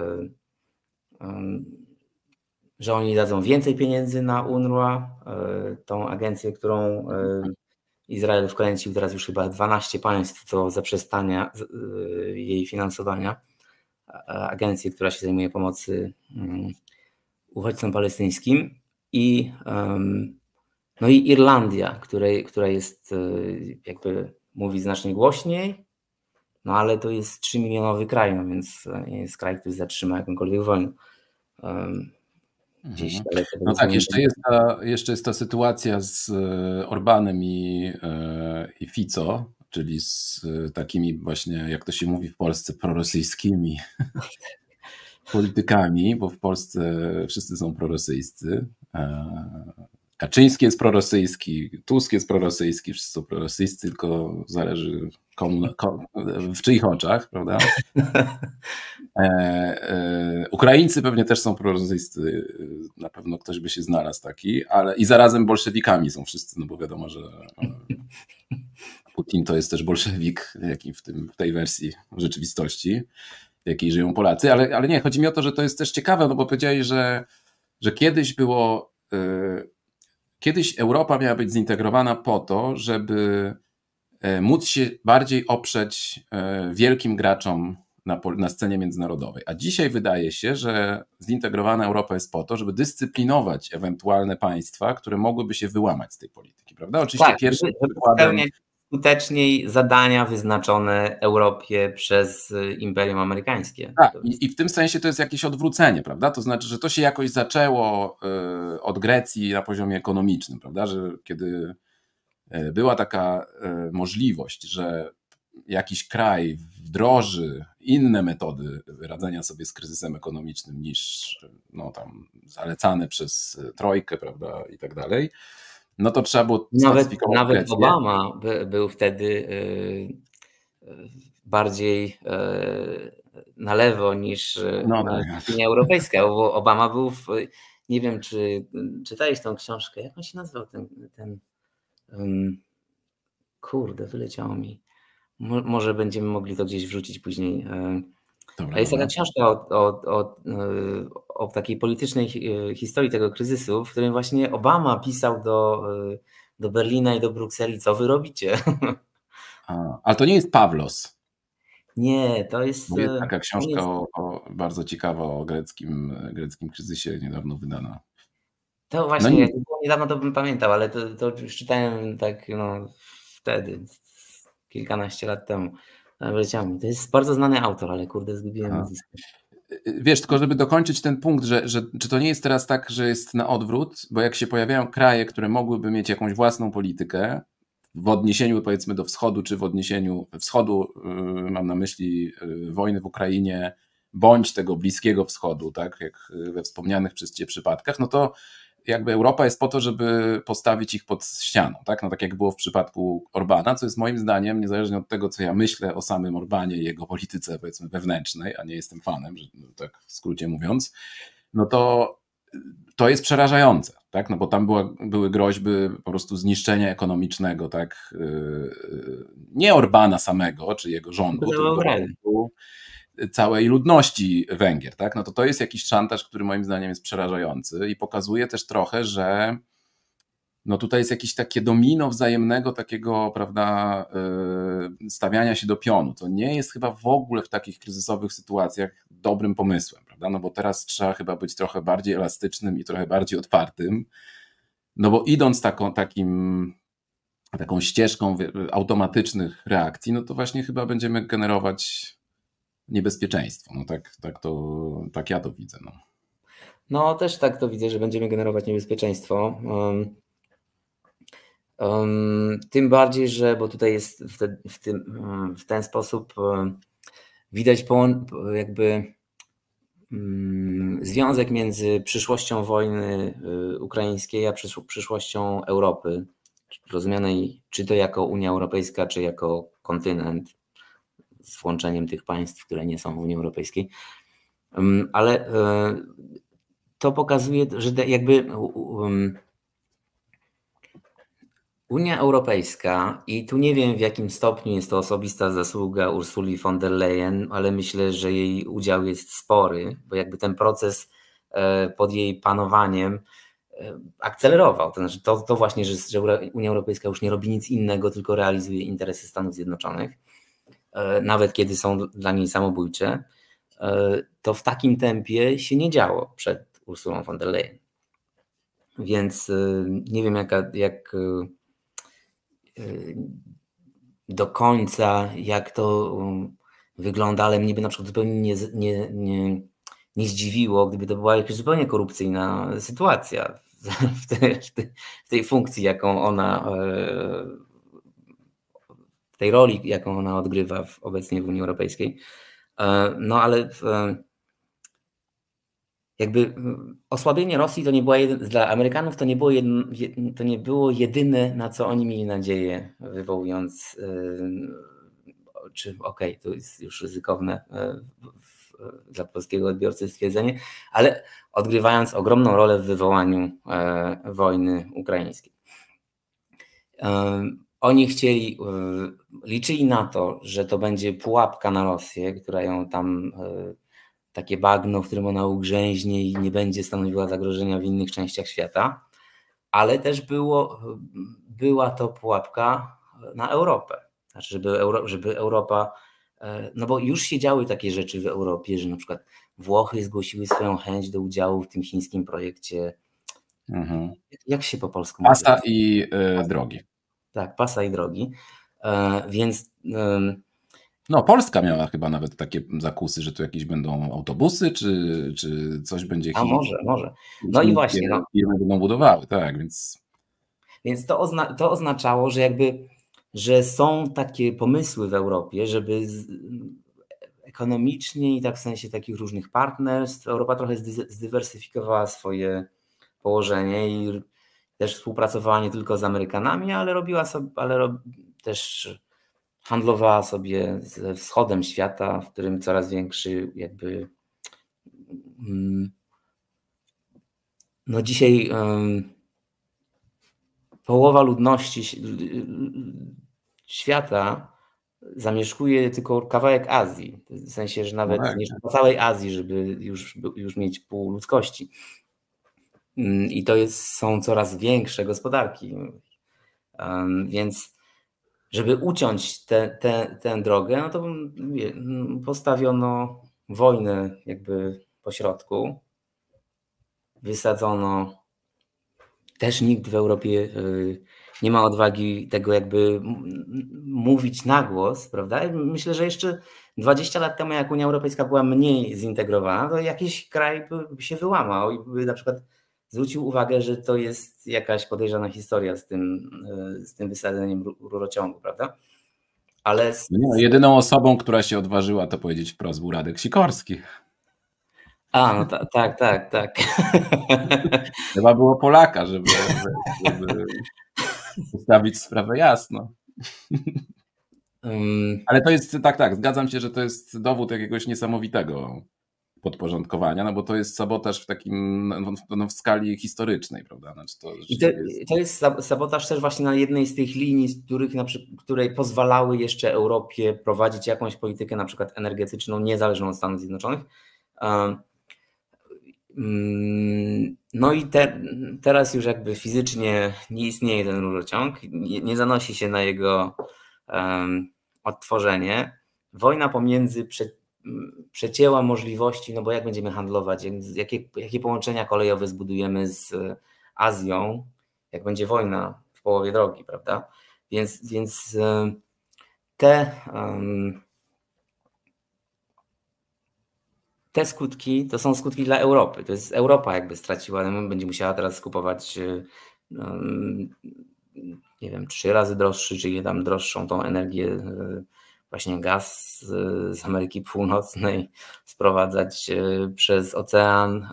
że oni dadzą więcej pieniędzy na U N R W A, tą agencję, którą Izrael wkręcił teraz już chyba dwanaście państw do zaprzestania jej finansowania. Agencję, która się zajmuje pomocy uchodźcom palestyńskim i, no i Irlandia, której, która jest jakby mówi znacznie głośniej, no ale to jest trzymilionowy kraj, no więc nie jest kraj, który zatrzyma jakąkolwiek wojnę. Gdzieś no tak, jeszcze jest, ta, jeszcze jest ta sytuacja z Orbanem i, i Fico, czyli z takimi właśnie, jak to się mówi w Polsce, prorosyjskimi politykami, bo w Polsce wszyscy są prorosyjscy. Kaczyński jest prorosyjski, Tusk jest prorosyjski, wszyscy są prorosyjscy, tylko zależy komu, komu, w czyich oczach, prawda? E, e, Ukraińcy pewnie też są prorosyjscy, na pewno ktoś by się znalazł taki, ale i zarazem bolszewikami są wszyscy, no bo wiadomo, że Putin to jest też bolszewik, jaki w, tym, w tej wersji rzeczywistości, w jakiej żyją Polacy, ale, ale nie, chodzi mi o to, że to jest też ciekawe, no bo powiedziałeś, że, że kiedyś było, y, kiedyś Europa miała być zintegrowana po to, żeby y, móc się bardziej oprzeć y, wielkim graczom na, na scenie międzynarodowej. A dzisiaj wydaje się, że zintegrowana Europa jest po to, żeby dyscyplinować ewentualne państwa, które mogłyby się wyłamać z tej polityki, prawda? Oczywiście tak, pierwszym żeby przykładem... skuteczniej zadania wyznaczone Europie przez Imperium Amerykańskie. Tak, i, i w tym sensie to jest jakieś odwrócenie, prawda? To znaczy, że to się jakoś zaczęło y, od Grecji na poziomie ekonomicznym, prawda? Że kiedy y, była taka y, możliwość, że jakiś kraj wdroży inne metody radzenia sobie z kryzysem ekonomicznym niż no, tam zalecane przez Trojkę, prawda, i tak dalej, no to trzeba było Nawet, nawet Obama by, był wtedy y, y, bardziej y, na lewo niż no, tak. Unia Europejska, bo Obama był w, nie wiem, czy czytałeś tą książkę, jak on się nazywał ten, ten um, kurde, wyleciało mi. Mo, może będziemy mogli to gdzieś wrzucić później. Dobra, jest dobra. Taka książka o, o, o, o takiej politycznej historii tego kryzysu, w którym właśnie Obama pisał do, do Berlina i do Brukseli, co wy robicie. A, ale to nie jest Pawlos. Nie, to jest... Bo jest taka książka jest... O, o, bardzo ciekawa o greckim, greckim kryzysie, niedawno wydana. To właśnie, no jak to było niedawno, to bym pamiętał, ale to, to już czytałem tak no, wtedy, kilkanaście lat temu. To jest bardzo znany autor, ale kurde, zgubiłem nazwisko. Wiesz, tylko żeby dokończyć ten punkt, że, że czy to nie jest teraz tak, że jest na odwrót, bo jak się pojawiają kraje, które mogłyby mieć jakąś własną politykę w odniesieniu powiedzmy do wschodu, czy w odniesieniu wschodu, yy, mam na myśli yy, wojny w Ukrainie, bądź tego Bliskiego Wschodu, tak, jak we wspomnianych przez Cię przypadkach, no to jakby Europa jest po to, żeby postawić ich pod ścianą, tak? No tak jak było w przypadku Orbana, co jest moim zdaniem, niezależnie od tego, co ja myślę o samym Orbanie i jego polityce, powiedzmy, wewnętrznej, a nie jestem fanem, że, no, tak w skrócie mówiąc, no to to jest przerażające, tak? No bo tam była, były groźby po prostu zniszczenia ekonomicznego, tak? Nie Orbana samego, czy jego rządu, tylko rządu całej ludności Węgier, tak? No to to jest jakiś szantaż, który moim zdaniem jest przerażający i pokazuje też trochę, że no tutaj jest jakieś takie domino wzajemnego takiego, prawda, stawiania się do pionu. To nie jest chyba w ogóle w takich kryzysowych sytuacjach dobrym pomysłem, prawda? No bo teraz trzeba chyba być trochę bardziej elastycznym i trochę bardziej otwartym, no bo idąc taką, takim, taką ścieżką automatycznych reakcji, no to właśnie chyba będziemy generować niebezpieczeństwo. No tak, tak, to, tak ja to widzę. No. No też tak to widzę, że będziemy generować niebezpieczeństwo. Um, um, tym bardziej, że bo tutaj jest w, te, w, tym, w ten sposób um, widać połą- jakby um, związek między przyszłością wojny y, ukraińskiej a przysz- przyszłością Europy, rozumianej czy to jako Unia Europejska, czy jako kontynent, z włączeniem tych państw, które nie są w Unii Europejskiej. Um, ale y, to pokazuje, że jakby um, Unia Europejska, i tu nie wiem w jakim stopniu jest to osobista zasługa Ursuli von der Leyen, ale myślę, że jej udział jest spory, bo jakby ten proces pod jej panowaniem akcelerował. To znaczy to, to właśnie, że, że Unia Europejska już nie robi nic innego, tylko realizuje interesy Stanów Zjednoczonych, nawet kiedy są dla niej samobójcze, to w takim tempie się nie działo przed Ursulą von der Leyen. Więc nie wiem jaka, jak do końca, jak to wygląda, ale mnie by na przykład zupełnie nie, nie, nie, nie zdziwiło, gdyby to była jakaś zupełnie korupcyjna sytuacja w, te, w tej funkcji, jaką ona, w tej roli, jaką ona odgrywa w, obecnie w Unii Europejskiej. No ale w, jakby osłabienie Rosji to nie była jedyn, dla Amerykanów to nie było, jedyn, to nie było jedyne, na co oni mieli nadzieję, wywołując, yy, czy okej, okay, to jest już ryzykowne yy, w, dla polskiego odbiorcy stwierdzenie, ale odgrywając ogromną rolę w wywołaniu yy, wojny ukraińskiej. Yy, oni chcieli, yy, liczyli na to, że to będzie pułapka na Rosję, która ją tam yy, takie bagno, w którym ona ugrzęźnie i nie będzie stanowiła zagrożenia w innych częściach świata, ale też było, była to pułapka na Europę. Znaczy, żeby, Euro, żeby Europa, no bo już się działy takie rzeczy w Europie, że na przykład Włochy zgłosiły swoją chęć do udziału w tym chińskim projekcie. Mhm. Jak się po polsku mówi? Pasa i y, drogi. Tak, pasa i drogi. E, więc... Y, No, Polska miała chyba nawet takie zakusy, że tu jakieś będą autobusy, czy, czy coś będzie... A może, może. No i właśnie. No. Firmy będą budowały, tak, więc... Więc to, ozna- to oznaczało, że jakby, że są takie pomysły w Europie, żeby z, ekonomicznie i tak w sensie takich różnych partnerstw, Europa trochę zdy- zdywersyfikowała swoje położenie i też współpracowała nie tylko z Amerykanami, ale robiła sobie, ale rob, też handlowała sobie ze wschodem świata, w którym coraz większy jakby mm, no dzisiaj um, połowa ludności świata zamieszkuje tylko kawałek Azji. W sensie, że nawet no tak, nie po całej Azji, żeby już, już mieć pół ludzkości. I to jest, są coraz większe gospodarki. Um, więc żeby uciąć tę te, te, tę drogę, no to wie, postawiono wojnę jakby po środku. Wysadzono. Też nikt w Europie nie ma odwagi tego jakby mówić na głos, prawda? Myślę, że jeszcze dwadzieścia lat temu, jak Unia Europejska była mniej zintegrowana, to jakiś kraj by się wyłamał i by na przykład zwrócił uwagę, że to jest jakaś podejrzana historia z tym, z tym wysadzeniem rurociągu, prawda? Ale z... no nie, jedyną osobą, która się odważyła to powiedzieć wprost, był Radek Sikorski. A, no ta, tak, tak, tak. Chyba było Polaka, żeby, żeby ustawić sprawę jasno. Um, Ale to jest, tak, tak, zgadzam się, że to jest dowód jakiegoś niesamowitego podporządkowania, no bo to jest sabotaż w takim, no, no w skali historycznej, prawda? Znaczy to, I to, jest... to jest sabotaż też właśnie na jednej z tych linii, z których, na przykład, której pozwalały jeszcze Europie prowadzić jakąś politykę na przykład energetyczną niezależną od Stanów Zjednoczonych. Um, No i te, teraz już jakby fizycznie nie istnieje ten rurociąg, nie, nie zanosi się na jego um, odtworzenie. Wojna pomiędzy prze, przecięła możliwości, no bo jak będziemy handlować, jakie, jakie połączenia kolejowe zbudujemy z Azją, jak będzie wojna w połowie drogi, prawda? Więc, więc te um, te skutki to są skutki dla Europy. To jest Europa jakby straciła, będzie musiała teraz kupować um, nie wiem, trzy razy droższy, czyli tam droższą tą energię, właśnie gaz z, z Ameryki Północnej sprowadzać przez ocean.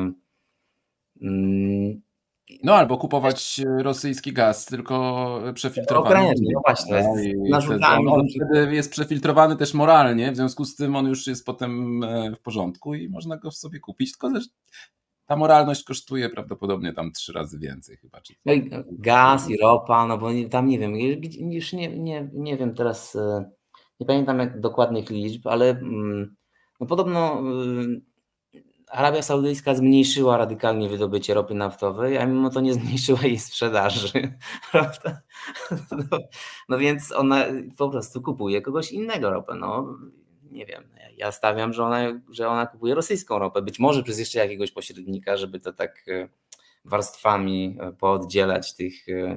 Um, No albo kupować rosyjski gaz, tylko przefiltrowany. Ukrainie, no właśnie. No, wtedy on, on wtedy jest przefiltrowany też moralnie, w związku z tym on już jest potem w porządku i można go sobie kupić, tylko też ta moralność kosztuje prawdopodobnie tam trzy razy więcej chyba. Czy... Gaz i ropa, no bo tam nie wiem, już nie, nie, nie wiem teraz, nie pamiętam jak dokładnych liczb, ale no podobno Arabia Saudyjska zmniejszyła radykalnie wydobycie ropy naftowej, a mimo to nie zmniejszyła jej sprzedaży. Prawda? No, no więc ona po prostu kupuje kogoś innego ropę. No, nie wiem, ja stawiam, że ona, że ona kupuje rosyjską ropę. Być może przez jeszcze jakiegoś pośrednika, żeby to tak warstwami pooddzielać tych,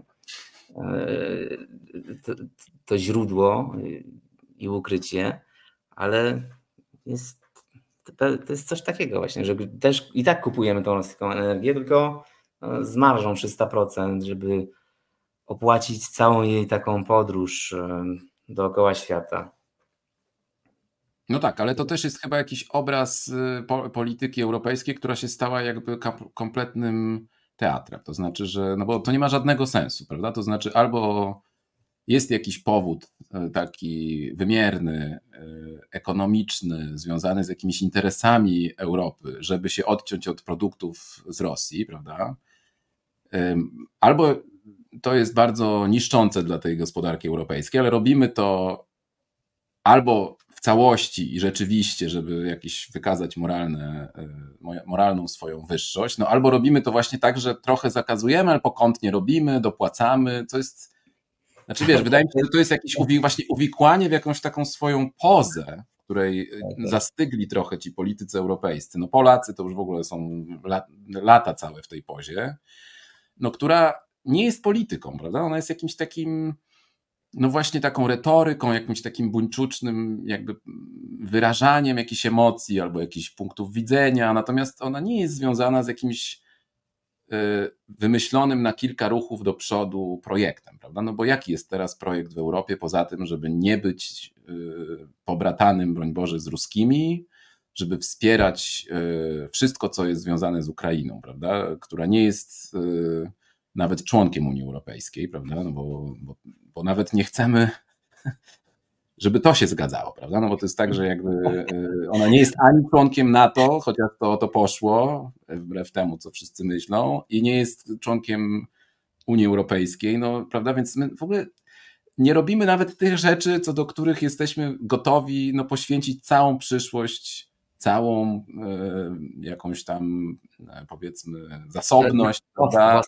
to, to źródło i ukrycie, ale jest to jest coś takiego właśnie, że też i tak kupujemy tą rosyjską energię, tylko z marżą trzysta procent, żeby opłacić całą jej taką podróż dookoła świata. No tak, ale to też jest chyba jakiś obraz polityki europejskiej, która się stała jakby kompletnym teatrem. To znaczy, że no bo to nie ma żadnego sensu, prawda? To znaczy albo jest jakiś powód taki wymierny, ekonomiczny, związany z jakimiś interesami Europy, żeby się odciąć od produktów z Rosji, prawda? Albo to jest bardzo niszczące dla tej gospodarki europejskiej, ale robimy to albo w całości i rzeczywiście, żeby jakieś wykazać moralne, moralną swoją wyższość, no albo robimy to właśnie tak, że trochę zakazujemy, ale pokątnie robimy, dopłacamy, co jest... Znaczy wiesz, wydaje mi się, że to jest jakieś uwi- właśnie uwikłanie w jakąś taką swoją pozę, w której zastygli trochę ci politycy europejscy. No Polacy to już w ogóle są lata całe w tej pozie, no która nie jest polityką, prawda? Ona jest jakimś takim, no właśnie taką retoryką, jakimś takim buńczucznym jakby wyrażaniem jakichś emocji albo jakichś punktów widzenia, natomiast ona nie jest związana z jakimś wymyślonym na kilka ruchów do przodu projektem, prawda? No bo jaki jest teraz projekt w Europie poza tym, żeby nie być pobratanym, broń Boże, z ruskimi, żeby wspierać wszystko, co jest związane z Ukrainą, prawda? Która nie jest nawet członkiem Unii Europejskiej, prawda? No bo, bo, bo nawet nie chcemy, żeby to się zgadzało, prawda? No bo to jest tak, że jakby ona nie jest ani członkiem NATO, chociaż to o to poszło, wbrew temu, co wszyscy myślą, i nie jest członkiem Unii Europejskiej, no prawda? Więc my w ogóle nie robimy nawet tych rzeczy, co do których jesteśmy gotowi no, poświęcić całą przyszłość, całą y, jakąś tam powiedzmy zasobność, prawda?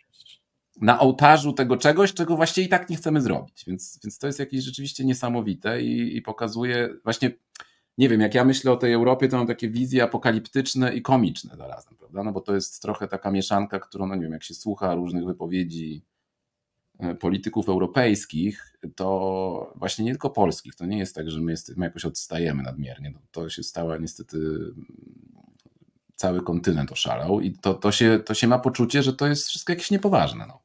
Na ołtarzu tego czegoś, czego właśnie i tak nie chcemy zrobić. Więc, więc to jest jakieś rzeczywiście niesamowite i, i pokazuje właśnie, nie wiem, jak ja myślę o tej Europie, to mam takie wizje apokaliptyczne i komiczne zarazem, prawda? No bo to jest trochę taka mieszanka, którą, no nie wiem, jak się słucha różnych wypowiedzi polityków europejskich, to właśnie nie tylko polskich, to nie jest tak, że my, jest, my jakoś odstajemy nadmiernie. No, to się stała niestety, cały kontynent oszalał i to, to, się, to się ma poczucie, że to jest wszystko jakieś niepoważne. No.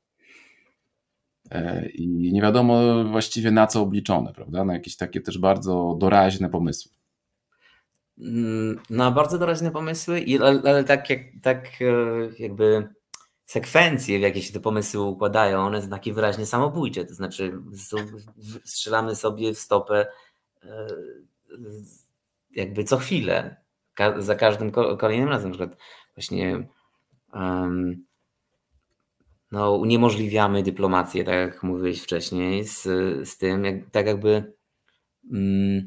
I nie wiadomo właściwie na co obliczone, prawda? Na jakieś takie też bardzo doraźne pomysły. Na bardzo doraźne pomysły, ale, ale tak, jak, tak jakby sekwencje, w jakie się te pomysły układają, one są takie wyraźnie samobójcze, to znaczy strzelamy sobie w stopę jakby co chwilę, za każdym kolejnym razem, na przykład właśnie um, no, uniemożliwiamy dyplomację, tak jak mówiłeś wcześniej, z, z tym, jak, tak jakby um,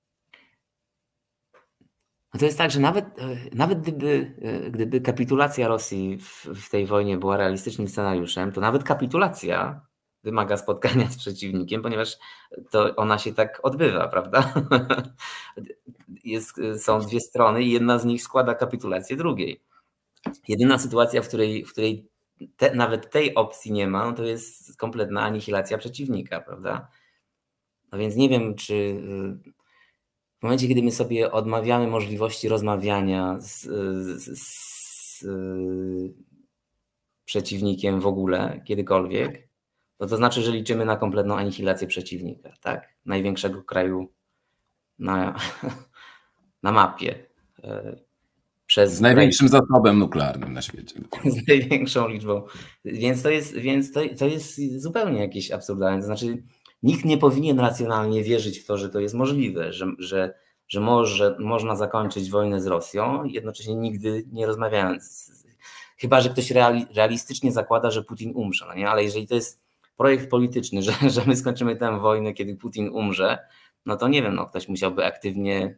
no to jest tak, że nawet, nawet gdyby, gdyby kapitulacja Rosji w, w tej wojnie była realistycznym scenariuszem, to nawet kapitulacja wymaga spotkania z przeciwnikiem, ponieważ to ona się tak odbywa, prawda? Jest, są dwie strony i jedna z nich składa kapitulację drugiej. Jedyna sytuacja, w której, w której te, nawet tej opcji nie ma, no to jest kompletna anihilacja przeciwnika, prawda? No więc nie wiem, czy w momencie, kiedy my sobie odmawiamy możliwości rozmawiania z, z, z przeciwnikiem w ogóle, kiedykolwiek, to to znaczy, że liczymy na kompletną anihilację przeciwnika, tak? Największego kraju na, na mapie. Przez z największym zasobem nuklearnym na świecie. Z największą liczbą. Więc to jest, więc to, to jest zupełnie jakieś absurdalne. To znaczy, nikt nie powinien racjonalnie wierzyć w to, że to jest możliwe, że, że, że może, można zakończyć wojnę z Rosją, jednocześnie nigdy nie rozmawiając. Chyba że ktoś reali, realistycznie zakłada, że Putin umrze. No nie? Ale jeżeli to jest projekt polityczny, że, że my skończymy tę wojnę, kiedy Putin umrze, no to nie wiem, no, ktoś musiałby aktywnie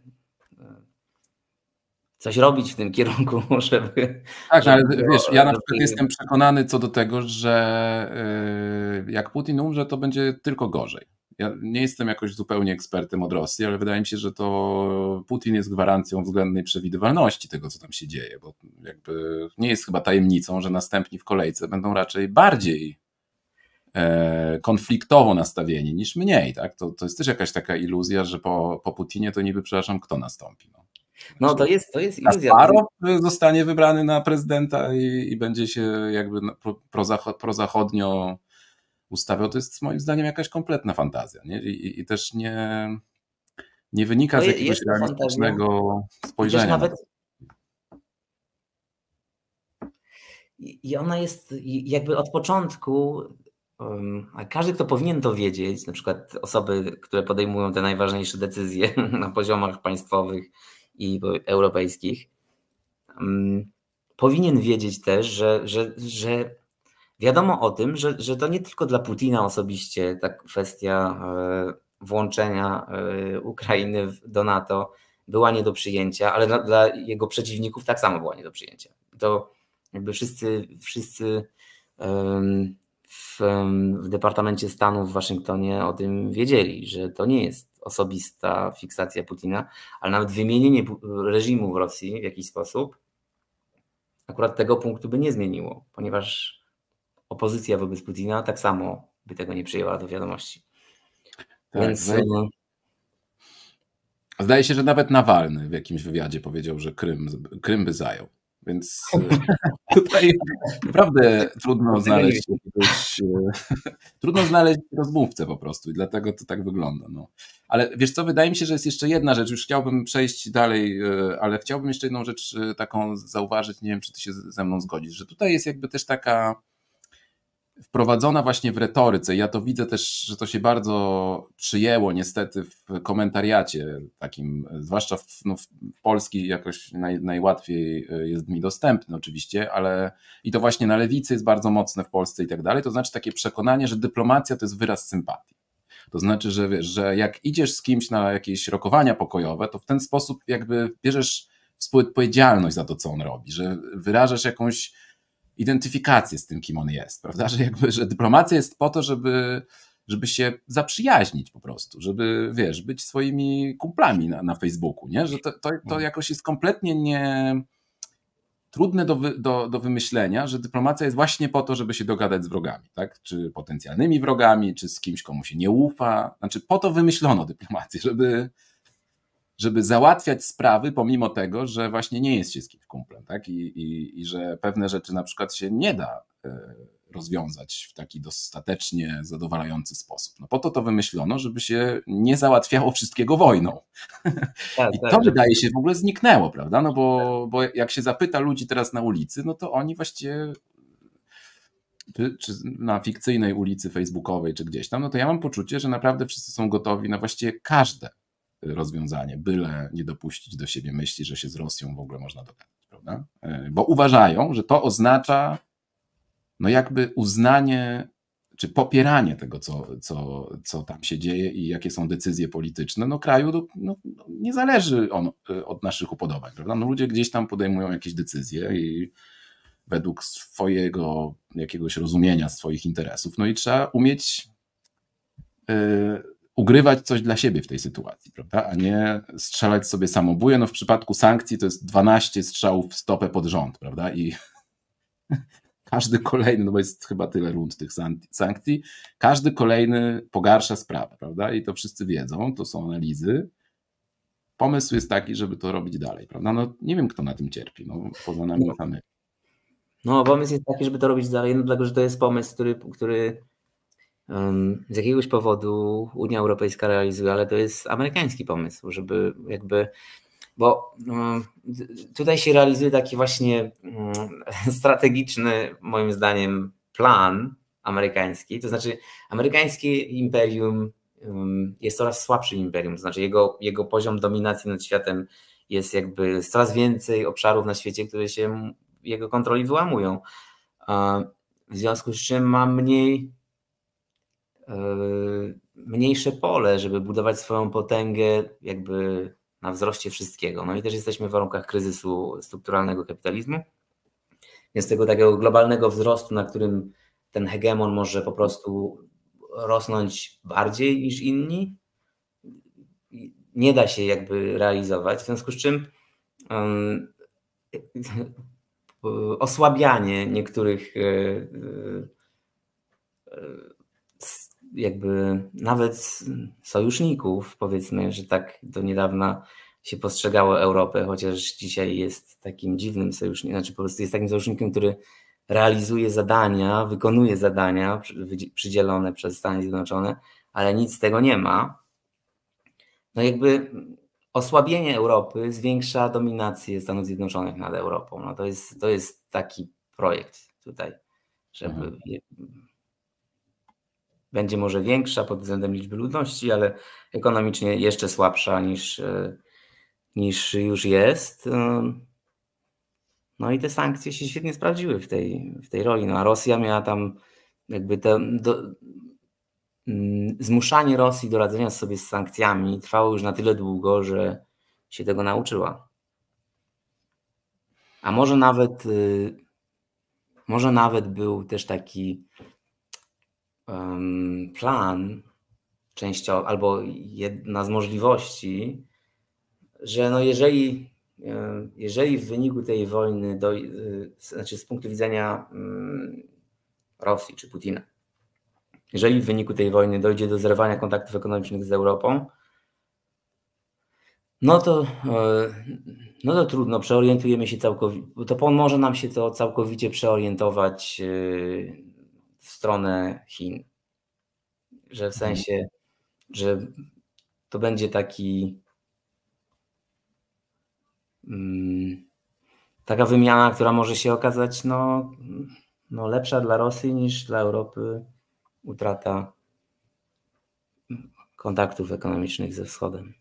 coś robić w tym kierunku, żeby... Tak, żeby ale wiesz, ja na przykład jestem przekonany co do tego, że jak Putin umrze, to będzie tylko gorzej. Ja nie jestem jakoś zupełnie ekspertem od Rosji, ale wydaje mi się, że to Putin jest gwarancją względnej przewidywalności tego, co tam się dzieje, bo jakby nie jest chyba tajemnicą, że następni w kolejce będą raczej bardziej konfliktowo nastawieni niż mniej. Tak? To, to jest też jakaś taka iluzja, że po, po Putinie to niby, przepraszam, kto nastąpi? No. No to jest, to jest iluzja. Kasparow zostanie wybrany na prezydenta i, i będzie się jakby prozachod, prozachodnio ustawiał. To jest moim zdaniem jakaś kompletna fantazja. Nie? I, i też nie, nie wynika no z jakiegoś realistycznego spojrzenia. Nawet... I ona jest jakby od początku, a każdy, kto powinien to wiedzieć, na przykład osoby, które podejmują te najważniejsze decyzje na poziomach państwowych i europejskich, um, powinien wiedzieć też, że, że, że wiadomo o tym, że, że to nie tylko dla Putina osobiście ta kwestia e, włączenia e, Ukrainy do NATO była nie do przyjęcia, ale dla, dla jego przeciwników tak samo była nie do przyjęcia. To jakby wszyscy, wszyscy um, w, w Departamencie Stanu w Waszyngtonie o tym wiedzieli, że to nie jest osobista fiksacja Putina, ale nawet wymienienie reżimu w Rosji w jakiś sposób akurat tego punktu by nie zmieniło, ponieważ opozycja wobec Putina tak samo by tego nie przyjęła do wiadomości. Tak, Więc... zdaje, zdaje się, że nawet Nawalny w jakimś wywiadzie powiedział, że Krym, Krym by zajął. Więc tutaj naprawdę trudno znaleźć jakiegoś, trudno znaleźć rozmówcę po prostu i dlatego to tak wygląda. No. Ale wiesz co, wydaje mi się, że jest jeszcze jedna rzecz, już chciałbym przejść dalej, ale chciałbym jeszcze jedną rzecz taką zauważyć, nie wiem, czy ty się ze mną zgodzisz, że tutaj jest jakby też taka wprowadzona właśnie w retoryce. Ja to widzę też, że to się bardzo przyjęło niestety w komentariacie takim, zwłaszcza w, no, w Polski jakoś naj, najłatwiej jest mi dostępny oczywiście, ale i to właśnie na lewicy jest bardzo mocne w Polsce i tak dalej. To znaczy takie przekonanie, że dyplomacja to jest wyraz sympatii. To znaczy, że wiesz, że jak idziesz z kimś na jakieś rokowania pokojowe, to w ten sposób jakby bierzesz współodpowiedzialność za to, co on robi, że wyrażasz jakąś identyfikację z tym, kim on jest, prawda? Że jakby, że dyplomacja jest po to, żeby, żeby się zaprzyjaźnić po prostu, żeby, wiesz, być swoimi kumplami na, na Facebooku, nie? Że to, to, to jakoś jest kompletnie nie trudne do, wy, do, do wymyślenia, że dyplomacja jest właśnie po to, żeby się dogadać z wrogami, tak? Czy potencjalnymi wrogami, czy z kimś, komu się nie ufa. Znaczy po to wymyślono dyplomację, żeby żeby załatwiać sprawy pomimo tego, że właśnie nie jest się z kimś kumplem, tak? I, i, i że pewne rzeczy na przykład się nie da rozwiązać w taki dostatecznie zadowalający sposób. No po to to wymyślono, żeby się nie załatwiało wszystkiego wojną. Tak, I to tak, wydaje się w ogóle zniknęło, prawda? No bo, bo jak się zapyta ludzi teraz na ulicy, no to oni właściwie czy, czy na fikcyjnej ulicy facebookowej, czy gdzieś tam, no to ja mam poczucie, że naprawdę wszyscy są gotowi na właściwie każde rozwiązanie, byle nie dopuścić do siebie myśli, że się z Rosją w ogóle można dogadać, prawda? Bo uważają, że to oznacza no jakby uznanie czy popieranie tego, co, co, co tam się dzieje i jakie są decyzje polityczne, no kraju no, nie zależy on od naszych upodobań, prawda? No ludzie gdzieś tam podejmują jakieś decyzje i według swojego jakiegoś rozumienia swoich interesów, no i trzeba umieć yy, ugrywać coś dla siebie w tej sytuacji, prawda? A nie strzelać sobie samobóje. No w przypadku sankcji to jest dwanaście strzałów w stopę pod rząd, prawda? I każdy kolejny, no bo jest chyba tyle rund tych sankcji, każdy kolejny pogarsza sprawę, prawda? I to wszyscy wiedzą, to są analizy. pomysł jest taki, żeby to robić dalej, prawda? No nie wiem, kto na tym cierpi, no poza nami No. samymi. No, pomysł jest taki, żeby to robić dalej, no dlatego, że to jest pomysł, który, który um, z jakiegoś powodu Unia Europejska realizuje, ale to jest amerykański pomysł, żeby jakby, bo um, tutaj się realizuje taki właśnie um, strategiczny, moim zdaniem, plan amerykański, to znaczy amerykańskie imperium um, jest coraz słabszym imperium, to znaczy jego, jego poziom dominacji nad światem jest jakby coraz więcej obszarów na świecie, które się jego kontroli wyłamują. W związku z czym ma mniej, mniejsze pole, żeby budować swoją potęgę jakby na wzroście wszystkiego. No i też jesteśmy w warunkach kryzysu strukturalnego kapitalizmu, więc tego takiego globalnego wzrostu, na którym ten hegemon może po prostu rosnąć bardziej niż inni, nie da się jakby realizować, w związku z czym um, osłabianie niektórych jakby nawet sojuszników, powiedzmy, że tak do niedawna się postrzegało Europę, chociaż dzisiaj jest takim dziwnym sojusznikiem, znaczy po prostu jest takim sojusznikiem, który realizuje zadania, wykonuje zadania przydzielone przez Stany Zjednoczone, ale nic z tego nie ma. No jakby osłabienie Europy zwiększa dominację Stanów Zjednoczonych nad Europą. No to jest, to jest taki projekt tutaj, żeby mhm. je, będzie może większa pod względem liczby ludności, ale ekonomicznie jeszcze słabsza niż, niż już jest. No i te sankcje się świetnie sprawdziły w tej, w tej roli. No a Rosja miała tam jakby te... Do, zmuszanie Rosji do radzenia sobie z sankcjami trwało już na tyle długo, że się tego nauczyła. A może nawet może nawet był też taki um, plan częściowy, albo jedna z możliwości, że no jeżeli, jeżeli w wyniku tej wojny, do, znaczy z punktu widzenia um, Rosji czy Putina, jeżeli w wyniku tej wojny dojdzie do zerwania kontaktów ekonomicznych z Europą, no to, no to trudno, przeorientujemy się całkowicie, to pomoże nam się to całkowicie przeorientować w stronę Chin. Że w sensie, że to będzie taki taka wymiana, która może się okazać no, no lepsza dla Rosji niż dla Europy. Utrata kontaktów ekonomicznych ze Wschodem.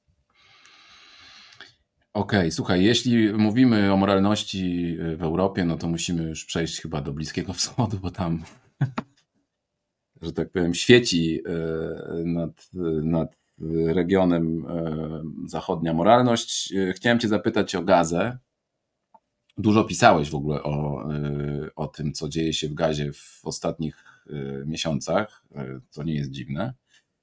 Okej, okay, słuchaj, jeśli mówimy o moralności w Europie, no to musimy już przejść chyba do Bliskiego Wschodu, bo tam, że tak powiem, świeci nad, nad regionem zachodnia moralność. Chciałem cię zapytać o Gazę. Dużo pisałeś w ogóle o, o tym, co dzieje się w Gazie w ostatnich miesiącach. To nie jest dziwne.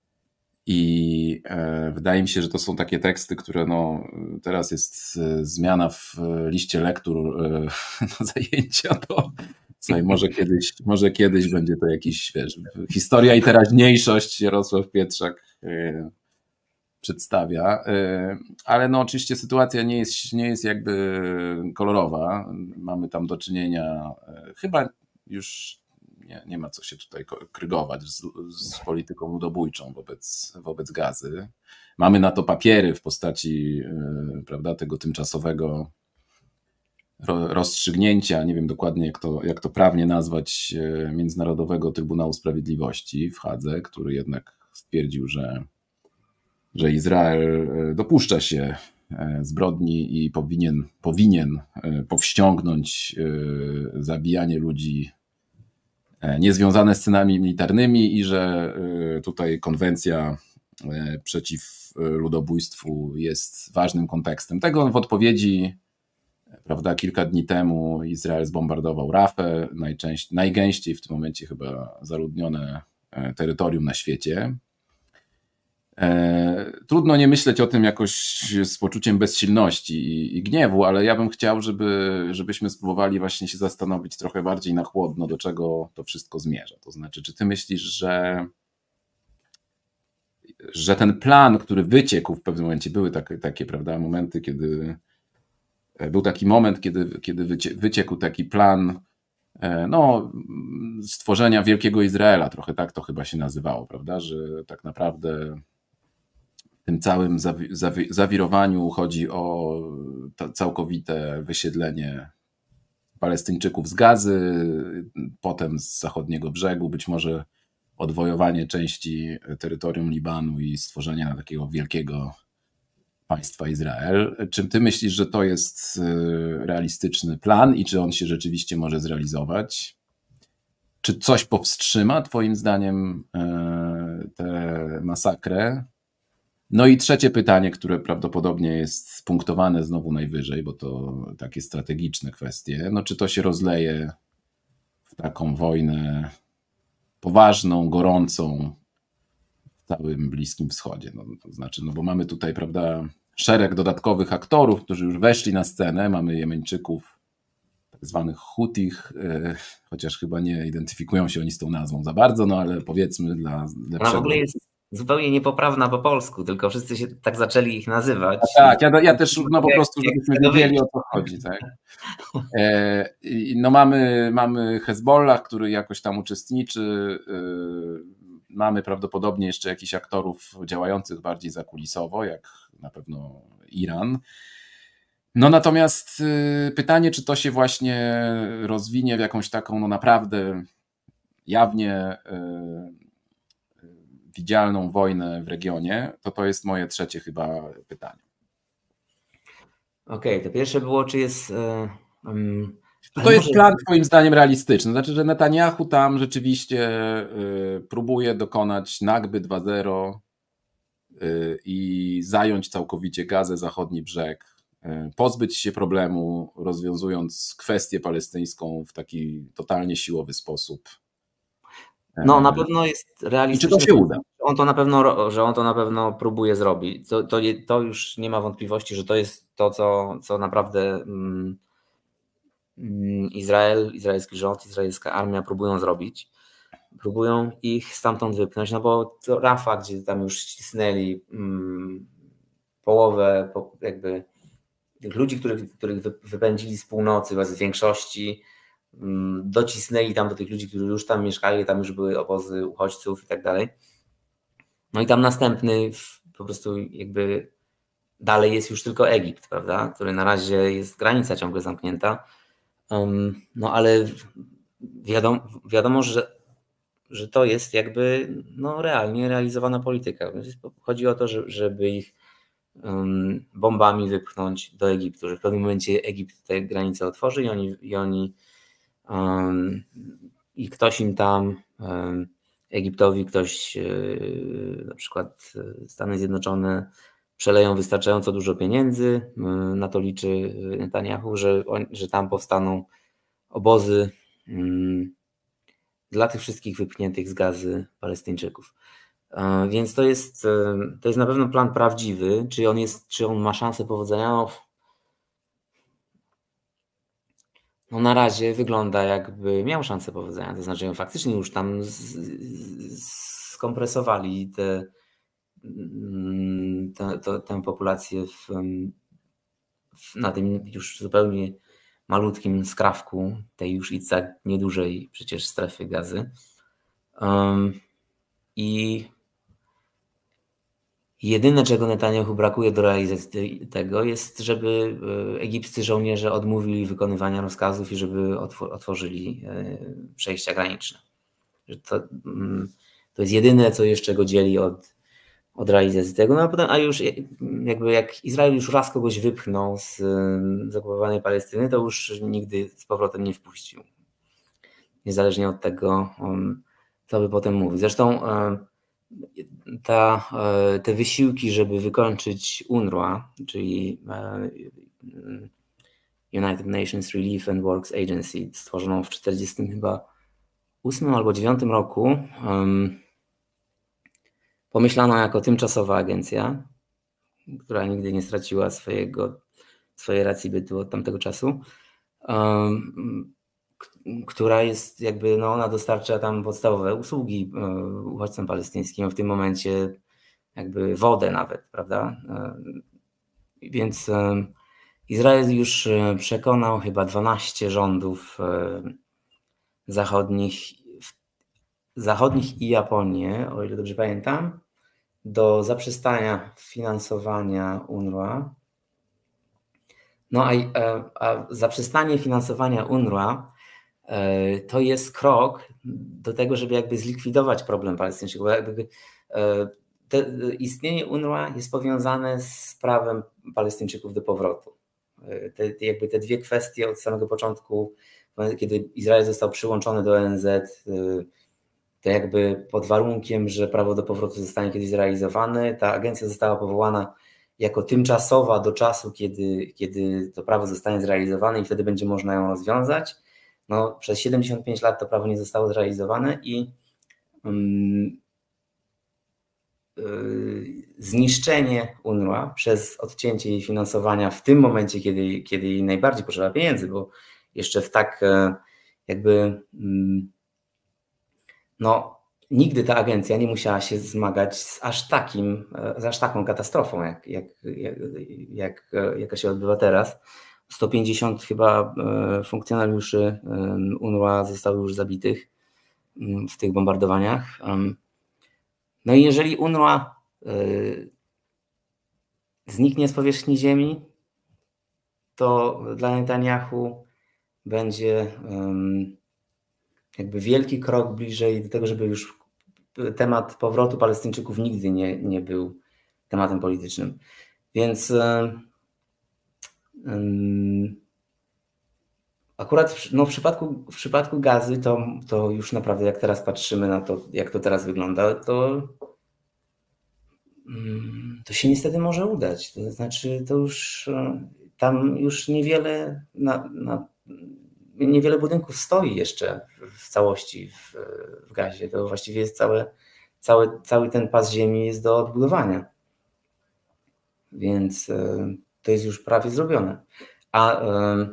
I e, wydaje mi się, że to są takie teksty, które no, teraz jest e, zmiana w liście lektur e, na zajęcia, to słuchaj, może kiedyś, może kiedyś będzie to jakiś, wiesz, historia i teraźniejszość Jarosław Pietrzak e, przedstawia, e, ale no oczywiście sytuacja nie jest, nie jest jakby kolorowa. Mamy tam do czynienia e, chyba już Nie, nie ma co się tutaj krygować z, z polityką ludobójczą wobec, wobec Gazy. Mamy na to papiery w postaci yy, prawda, tego tymczasowego ro, rozstrzygnięcia, nie wiem dokładnie jak to, jak to prawnie nazwać, yy, Międzynarodowego Trybunału Sprawiedliwości w Hadze, który jednak stwierdził, że, że Izrael dopuszcza się zbrodni i powinien, powinien powściągnąć yy, zabijanie ludzi niezwiązane z czynami militarnymi i że tutaj konwencja przeciw ludobójstwu jest ważnym kontekstem. Tego w odpowiedzi, prawda, kilka dni temu Izrael zbombardował Rafę, najczęściej, najgęściej w tym momencie chyba zaludnione terytorium na świecie. Trudno nie myśleć o tym jakoś z poczuciem bezsilności i, i gniewu, ale ja bym chciał, żeby, żebyśmy spróbowali właśnie się zastanowić trochę bardziej na chłodno, do czego to wszystko zmierza. To znaczy, czy ty myślisz, że że ten plan, który wyciekł w pewnym momencie, były takie, takie prawda, momenty, kiedy był taki moment, kiedy, kiedy wyciekł taki plan no, stworzenia Wielkiego Izraela, trochę tak to chyba się nazywało, prawda, że tak naprawdę w tym całym zawi- zawi- zawirowaniu chodzi o całkowite wysiedlenie Palestyńczyków z Gazy, potem z zachodniego brzegu, być może odwojowanie części terytorium Libanu i stworzenie takiego wielkiego państwa Izrael. Czy ty myślisz, że to jest realistyczny plan i czy on się rzeczywiście może zrealizować? Czy coś powstrzyma twoim zdaniem tę masakrę? No i trzecie pytanie, które prawdopodobnie jest punktowane znowu najwyżej, bo to takie strategiczne kwestie. No czy to się rozleje w taką wojnę poważną, gorącą w całym Bliskim Wschodzie? No, to znaczy, no bo mamy tutaj, prawda, szereg dodatkowych aktorów, którzy już weszli na scenę. Mamy Jemeńczyków, tak zwanych Hutich, chociaż chyba nie identyfikują się oni z tą nazwą za bardzo, no ale powiedzmy dla lepszego. Ona w ogóle jest zupełnie niepoprawna po polsku, tylko wszyscy się tak zaczęli ich nazywać. Tak, ja, ja też, no po prostu, żebyśmy wiedzieli, o co chodzi, tak. E, no mamy, mamy Hezbollah, który jakoś tam uczestniczy, mamy prawdopodobnie jeszcze jakichś aktorów działających bardziej zakulisowo, jak na pewno Iran. No natomiast pytanie, czy to się właśnie rozwinie w jakąś taką no naprawdę jawnie widzialną wojnę w regionie, to to jest moje trzecie chyba pytanie. Okej, okay, to pierwsze było, czy jest... Um, czy to jest może... plan twoim zdaniem realistyczny? Znaczy, że Netanyahu tam rzeczywiście y, próbuje dokonać Nakby dwa zero y, i zająć całkowicie Gazę, zachodni brzeg, y, pozbyć się problemu, rozwiązując kwestię palestyńską w taki totalnie siłowy sposób. No, na pewno jest realistyczne. I czy to się uda? On to na pewno, że on to na pewno próbuje zrobić. To, to, to już nie ma wątpliwości, że to jest to, co, co naprawdę mm, Izrael, izraelski rząd, izraelska armia próbują zrobić. Próbują ich stamtąd wypchnąć, no bo to Rafa, gdzie tam już ścisnęli mm, połowę jakby tych ludzi, których, których wypędzili z północy, z większości, docisnęli tam do tych ludzi, którzy już tam mieszkali, tam już były obozy uchodźców i tak dalej. No i tam następny po prostu jakby dalej jest już tylko Egipt, prawda, który na razie jest granica ciągle zamknięta. Um, no ale wiadomo, wiadomo że, że to jest jakby no, realnie realizowana polityka. Chodzi o to, żeby ich um, bombami wypchnąć do Egiptu, że w pewnym momencie Egipt te granice otworzy i oni, i oni Um, i ktoś im tam, um, Egiptowi, ktoś, yy, na przykład Stany Zjednoczone przeleją wystarczająco dużo pieniędzy, yy, na to liczy Netanyahu, że, on, że tam powstaną obozy yy, dla tych wszystkich wypchniętych z Gazy Palestyńczyków. Yy, więc to jest, yy, to jest na pewno plan prawdziwy. Czy on, jest, czy on ma szansę powodzenia? No, No na razie wygląda jakby miał szansę powodzenia, to znaczy faktycznie już tam z, z, skompresowali te, te, te, tę populację w, w, na tym już zupełnie malutkim skrawku tej już i tak niedużej przecież strefy Gazy. Um, I jedyne, czego Netanyahu brakuje do realizacji tego, jest, żeby egipscy żołnierze odmówili wykonywania rozkazów i żeby otworzyli przejścia graniczne. To, to jest jedyne, co jeszcze go dzieli od, od realizacji tego. No a potem, a już jakby jak Izrael już raz kogoś wypchnął z, z okupowanej Palestyny, to już nigdy z powrotem nie wpuścił. Niezależnie od tego, co by potem mówił. Zresztą Ta, te wysiłki, żeby wykończyć UNRWA, czyli United Nations Relief and Works Agency, stworzoną w czterdziestym chyba ósmym albo dziewiątym roku, um, pomyślano jako tymczasowa agencja, która nigdy nie straciła swojego, swojej racji bytu od tamtego czasu, um, która jest jakby, no ona dostarcza tam podstawowe usługi uchodźcom palestyńskim. W tym momencie jakby wodę nawet, prawda? Więc Izrael już przekonał chyba dwanaście rządów zachodnich, zachodnich i Japonię, o ile dobrze pamiętam, do zaprzestania finansowania U N R W A. No a, a zaprzestanie finansowania U N R W A to jest krok do tego, żeby jakby zlikwidować problem palestyńczyków, bo jakby te, istnienie U N R W A jest powiązane z prawem Palestyńczyków do powrotu. Te, jakby te dwie kwestie od samego początku, kiedy Izrael został przyłączony do O N Z, to jakby pod warunkiem, że prawo do powrotu zostanie kiedyś zrealizowane, ta agencja została powołana jako tymczasowa do czasu, kiedy, kiedy to prawo zostanie zrealizowane i wtedy będzie można ją rozwiązać. No, przez siedemdziesiąt pięć lat to prawo nie zostało zrealizowane i um, yy, zniszczenie U N R W A przez odcięcie jej finansowania w tym momencie, kiedy, kiedy jej najbardziej potrzeba pieniędzy, bo jeszcze w tak jakby um, no nigdy ta agencja nie musiała się zmagać z aż takim, z aż taką katastrofą, jak, jak, jak, jak, jaka się odbywa teraz. sto pięćdziesiąt chyba funkcjonariuszy U N R W A zostało już zabitych w tych bombardowaniach. No i jeżeli U N R W A zniknie z powierzchni ziemi, to dla Netanyahu będzie jakby wielki krok bliżej do tego, żeby już temat powrotu Palestyńczyków nigdy nie, nie był tematem politycznym. Więc um, akurat w, no w, przypadku, w przypadku Gazy to, to już naprawdę jak teraz patrzymy na to, jak to teraz wygląda, to, um, to się niestety może udać. To znaczy to już tam już niewiele na, na niewiele budynków stoi jeszcze w całości w, w Gazie. To właściwie jest całe, cały, cały ten pas ziemi jest do odbudowania. Więc y, to jest już prawie zrobione. A y,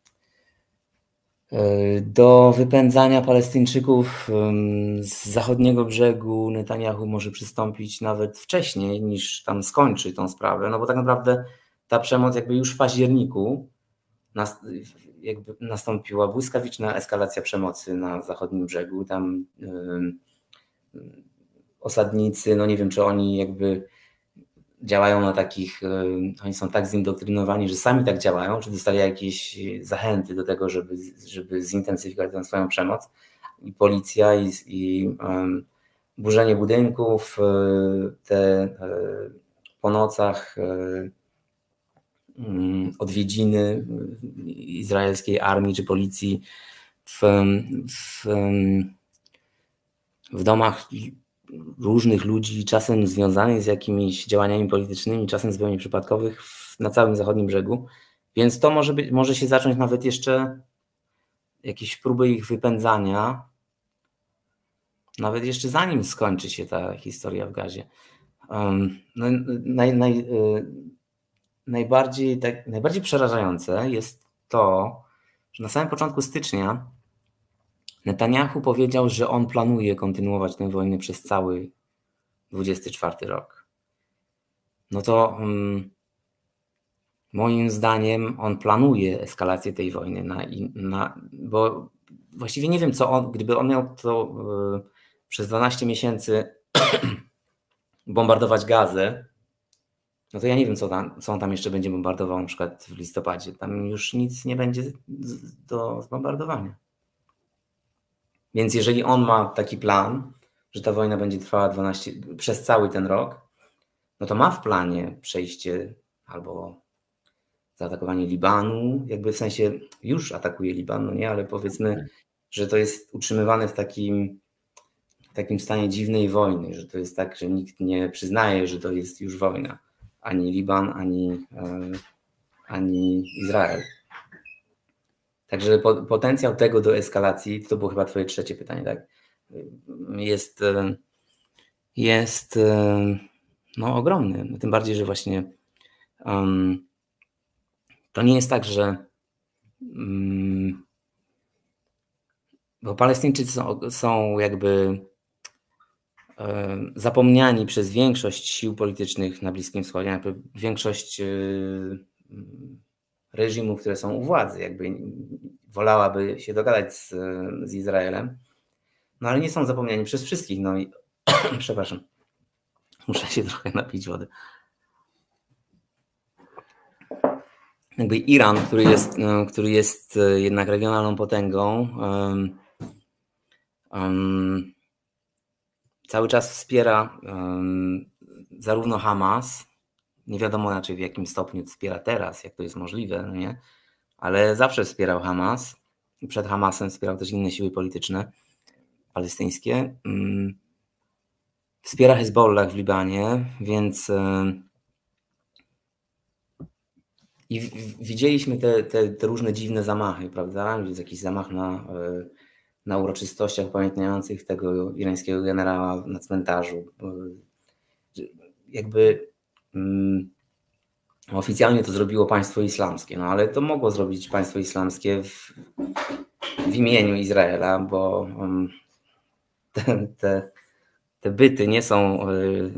y, do wypędzania Palestyńczyków y, z zachodniego brzegu Netanyahu może przystąpić nawet wcześniej niż tam skończy tą sprawę, no bo tak naprawdę ta przemoc jakby już w październiku nas, jakby nastąpiła błyskawiczna eskalacja przemocy na zachodnim brzegu. Tam yy, osadnicy, no nie wiem, czy oni jakby działają na takich, yy, oni są tak zindoktrynowani, że sami tak działają, czy dostali jakieś zachęty do tego, żeby, żeby zintensyfikować tę swoją przemoc. I policja, i, i yy, burzenie budynków, yy, te yy, po nocach yy, odwiedziny izraelskiej armii czy policji w, w, w domach różnych ludzi, czasem związanych z jakimiś działaniami politycznymi, czasem zupełnie przypadkowych na całym zachodnim brzegu. Więc to może, być, może się zacząć nawet jeszcze jakieś próby ich wypędzania, nawet jeszcze zanim skończy się ta historia w Gazie. Um, no, naj, naj, Najbardziej, tak, najbardziej przerażające jest to, że na samym początku stycznia Netanyahu powiedział, że on planuje kontynuować tę wojnę przez cały dwudziesty czwarty rok. No to um, moim zdaniem on planuje eskalację tej wojny, na, na, bo właściwie nie wiem, co on, gdyby on miał to y, przez dwanaście miesięcy bombardować Gazę, no to ja nie wiem, co, tam, co on tam jeszcze będzie bombardował na przykład w listopadzie. Tam już nic nie będzie do zbombardowania. Więc jeżeli on ma taki plan, że ta wojna będzie trwała dwanaście, przez cały ten rok, no to ma w planie przejście albo zaatakowanie Libanu, jakby w sensie już atakuje Liban, no nie, ale powiedzmy, że to jest utrzymywane w takim, w takim stanie dziwnej wojny, że to jest tak, że nikt nie przyznaje, że to jest już wojna. Ani Liban, ani, ani Izrael. Także potencjał tego do eskalacji, to było chyba twoje trzecie pytanie, tak? Jest, jest no, ogromny. Tym bardziej, że właśnie um, to nie jest tak, że um, bo Palestyńczycy są, są jakby zapomniani przez większość sił politycznych na Bliskim Wschodzie, większość reżimów, które są u władzy, jakby wolałaby się dogadać z, z Izraelem, no ale nie są zapomniani przez wszystkich. No i przepraszam, muszę się trochę napić wody. Jakby Iran, który jest, który jest jednak regionalną potęgą, um, um, cały czas wspiera um, zarówno Hamas, nie wiadomo raczej w jakim stopniu wspiera teraz, jak to jest możliwe, no nie? Ale zawsze wspierał Hamas i przed Hamasem wspierał też inne siły polityczne palestyńskie. Um, wspiera Hezbollah w Libanie, więc um, i w, w, widzieliśmy te, te, te różne dziwne zamachy, prawda? Jest jakiś zamach na, na uroczystościach upamiętniających tego irańskiego generała na cmentarzu. Jakby um, oficjalnie to zrobiło państwo islamskie, no ale to mogło zrobić państwo islamskie w, w imieniu Izraela, bo um, te, te, te byty nie są y,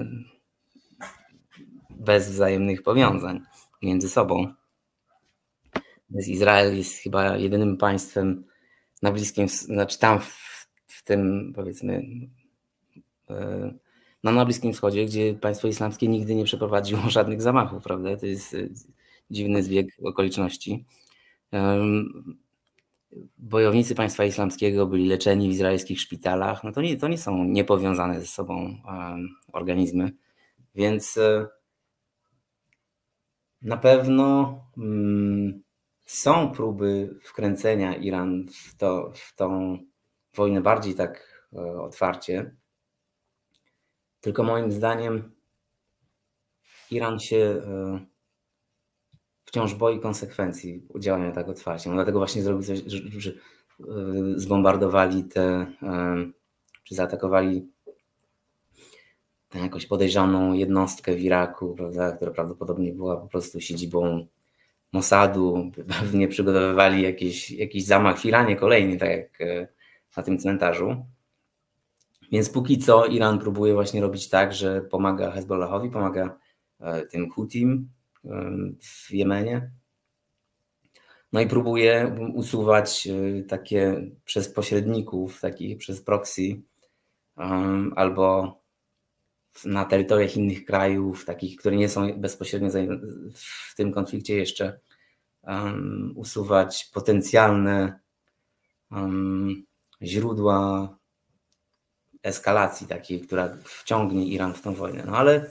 bez wzajemnych powiązań między sobą. Izrael jest chyba jedynym państwem na Bliskim, znaczy tam w, w tym, powiedzmy, no na Bliskim Wschodzie, gdzie państwo islamskie nigdy nie przeprowadziło żadnych zamachów, prawda? To jest dziwny zbieg okoliczności. Bojownicy państwa islamskiego byli leczeni w izraelskich szpitalach. No to nie, to nie są niepowiązane ze sobą organizmy, więc na pewno hmm, są próby wkręcenia Iran w, to, w tą wojnę bardziej tak e, otwarcie. Tylko moim zdaniem Iran się e, wciąż boi konsekwencji działania tak otwarcie. No dlatego właśnie zrobili coś, że, że e, zbombardowali te, e, czy zaatakowali tę jakąś podejrzaną jednostkę w Iraku, prawda, która prawdopodobnie była po prostu siedzibą Mossadu, pewnie przygotowywali jakiś, jakiś zamach w Iranie kolejny, tak jak na tym cmentarzu. Więc póki co Iran próbuje właśnie robić tak, że pomaga Hezbollahowi, pomaga tym Hutim w Jemenie. No i próbuje usuwać takie przez pośredników, takich przez proxy albo na terytoriach innych krajów, takich, które nie są bezpośrednio w tym konflikcie jeszcze, um, usuwać potencjalne um, źródła eskalacji takiej, która wciągnie Iran w tę wojnę. No ale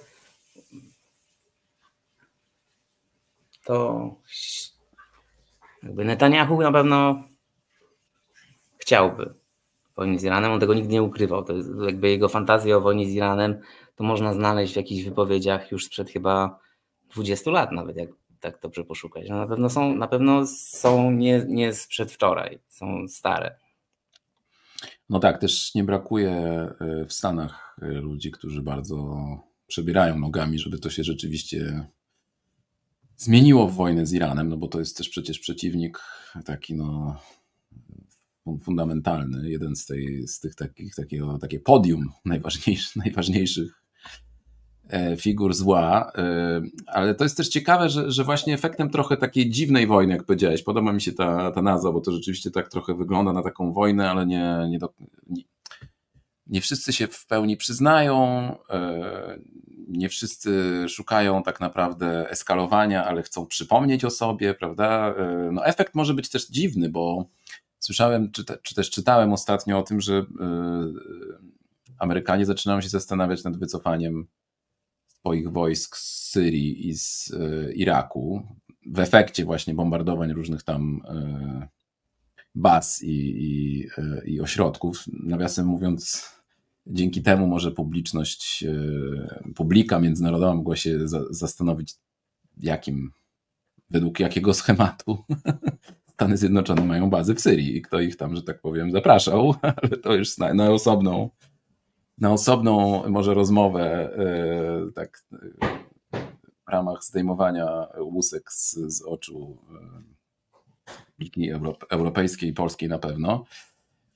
to jakby Netanyahu na pewno chciałby wojny z Iranem, on tego nigdy nie ukrywał. To jest jakby jego fantazja o wojnie z Iranem to można znaleźć w jakichś wypowiedziach już sprzed chyba dwudziestu lat nawet, jak tak dobrze poszukać. No na pewno są, na pewno są nie, nie sprzed wczoraj, są stare. No tak, też nie brakuje w Stanach ludzi, którzy bardzo przebierają nogami, żeby to się rzeczywiście zmieniło w wojnę z Iranem, no bo to jest też przecież przeciwnik taki no fundamentalny, jeden z, tej, z tych takich, takiego, takie podium najważniejszych, najważniejszych figur zła, ale to jest też ciekawe, że, że właśnie efektem trochę takiej dziwnej wojny, jak powiedziałeś, podoba mi się ta, ta nazwa, bo to rzeczywiście tak trochę wygląda na taką wojnę, ale nie, nie, do, nie, nie wszyscy się w pełni przyznają, nie wszyscy szukają tak naprawdę eskalowania, ale chcą przypomnieć o sobie, prawda? No efekt może być też dziwny, bo słyszałem, czy, te, czy też czytałem ostatnio o tym, że Amerykanie zaczynają się zastanawiać nad wycofaniem swoich wojsk z Syrii i z Iraku w efekcie właśnie bombardowań różnych tam baz i, i, i ośrodków. Nawiasem mówiąc, dzięki temu może publiczność, publika międzynarodowa mogła się za, zastanowić, jakim, według jakiego schematu Stany Zjednoczone mają bazy w Syrii i kto ich tam, że tak powiem, zapraszał, ale to już na, na osobną na osobną może rozmowę tak w ramach zdejmowania łusek z, z oczu publiki europejskiej i polskiej na pewno. W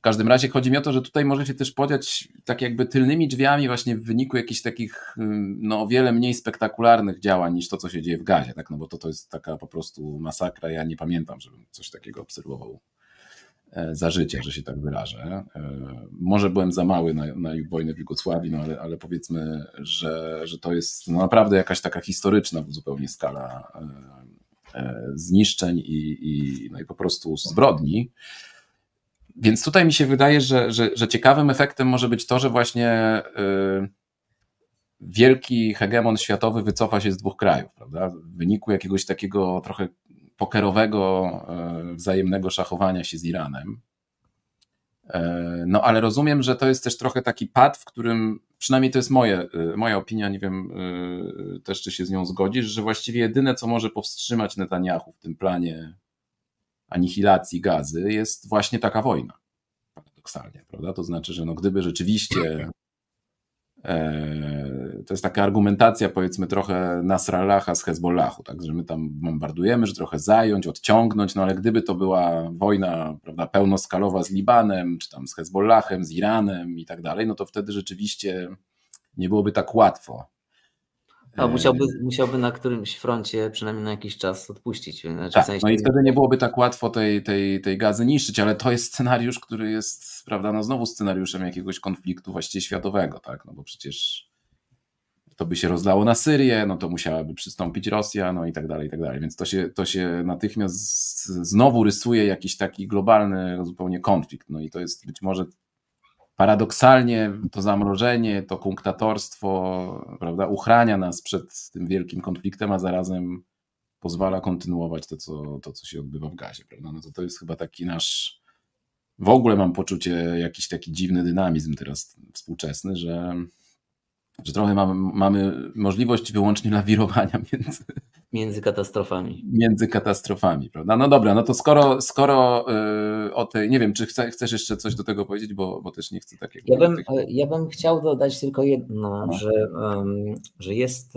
każdym razie chodzi mi o to, że tutaj może się też podziać tak jakby tylnymi drzwiami właśnie w wyniku jakichś takich no o wiele mniej spektakularnych działań niż to, co się dzieje w Gazie, tak? No bo to, to jest taka po prostu masakra. Ja nie pamiętam, żebym coś takiego obserwował za życia, że się tak wyrażę. Może byłem za mały na, na wojnę w Jugosławii, no ale, ale powiedzmy, że, że to jest no naprawdę jakaś taka historyczna zupełnie skala zniszczeń i, i, no i po prostu zbrodni. Więc tutaj mi się wydaje, że, że, że ciekawym efektem może być to, że właśnie y, wielki hegemon światowy wycofa się z dwóch krajów, prawda? W wyniku jakiegoś takiego trochę pokerowego, y, wzajemnego szachowania się z Iranem. Y, no ale rozumiem, że to jest też trochę taki pad, w którym, przynajmniej to jest moje, y, moja opinia, nie wiem y, też, czy się z nią zgodzisz, że właściwie jedyne, co może powstrzymać Netanyahu w tym planie anihilacji Gazy, jest właśnie taka wojna, paradoksalnie, prawda? To znaczy, że no gdyby rzeczywiście e, to jest taka argumentacja, powiedzmy, trochę Nasrallaha z Hezbollahu, tak, że my tam bombardujemy, że trochę zająć, odciągnąć, no ale gdyby to była wojna, prawda, pełnoskalowa z Libanem, czy tam z Hezbollahem, z Iranem i tak dalej, no to wtedy rzeczywiście nie byłoby tak łatwo. No, musiałby, musiałby na którymś froncie przynajmniej na jakiś czas odpuścić. Znaczy tak, w sensie... no i wtedy nie byłoby tak łatwo tej, tej, tej Gazy niszczyć, ale to jest scenariusz, który jest, prawda, no znowu scenariuszem jakiegoś konfliktu właściwie światowego, tak, no bo przecież to by się rozlało na Syrię, no to musiałaby przystąpić Rosja, no i tak dalej, i tak dalej, więc to się, to się natychmiast znowu rysuje jakiś taki globalny zupełnie konflikt, no i to jest być może paradoksalnie to zamrożenie, to kunktatorstwo, prawda, uchrania nas przed tym wielkim konfliktem, a zarazem pozwala kontynuować to, co, to, co się odbywa w Gazie, prawda? No to, to jest chyba taki nasz, w ogóle mam poczucie, jakiś taki dziwny dynamizm teraz współczesny, że, że trochę mamy, mamy możliwość wyłącznie lawirowania między, między katastrofami. Między katastrofami, prawda? No dobra, no to skoro, skoro yy, o tej, nie wiem, czy chce, chcesz jeszcze coś do tego powiedzieć, bo, bo też nie chcę takiego... Ja bym, ja bym chciał dodać tylko jedno, no. że, um, że jest,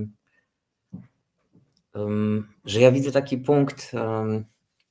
um, że ja widzę taki punkt, um,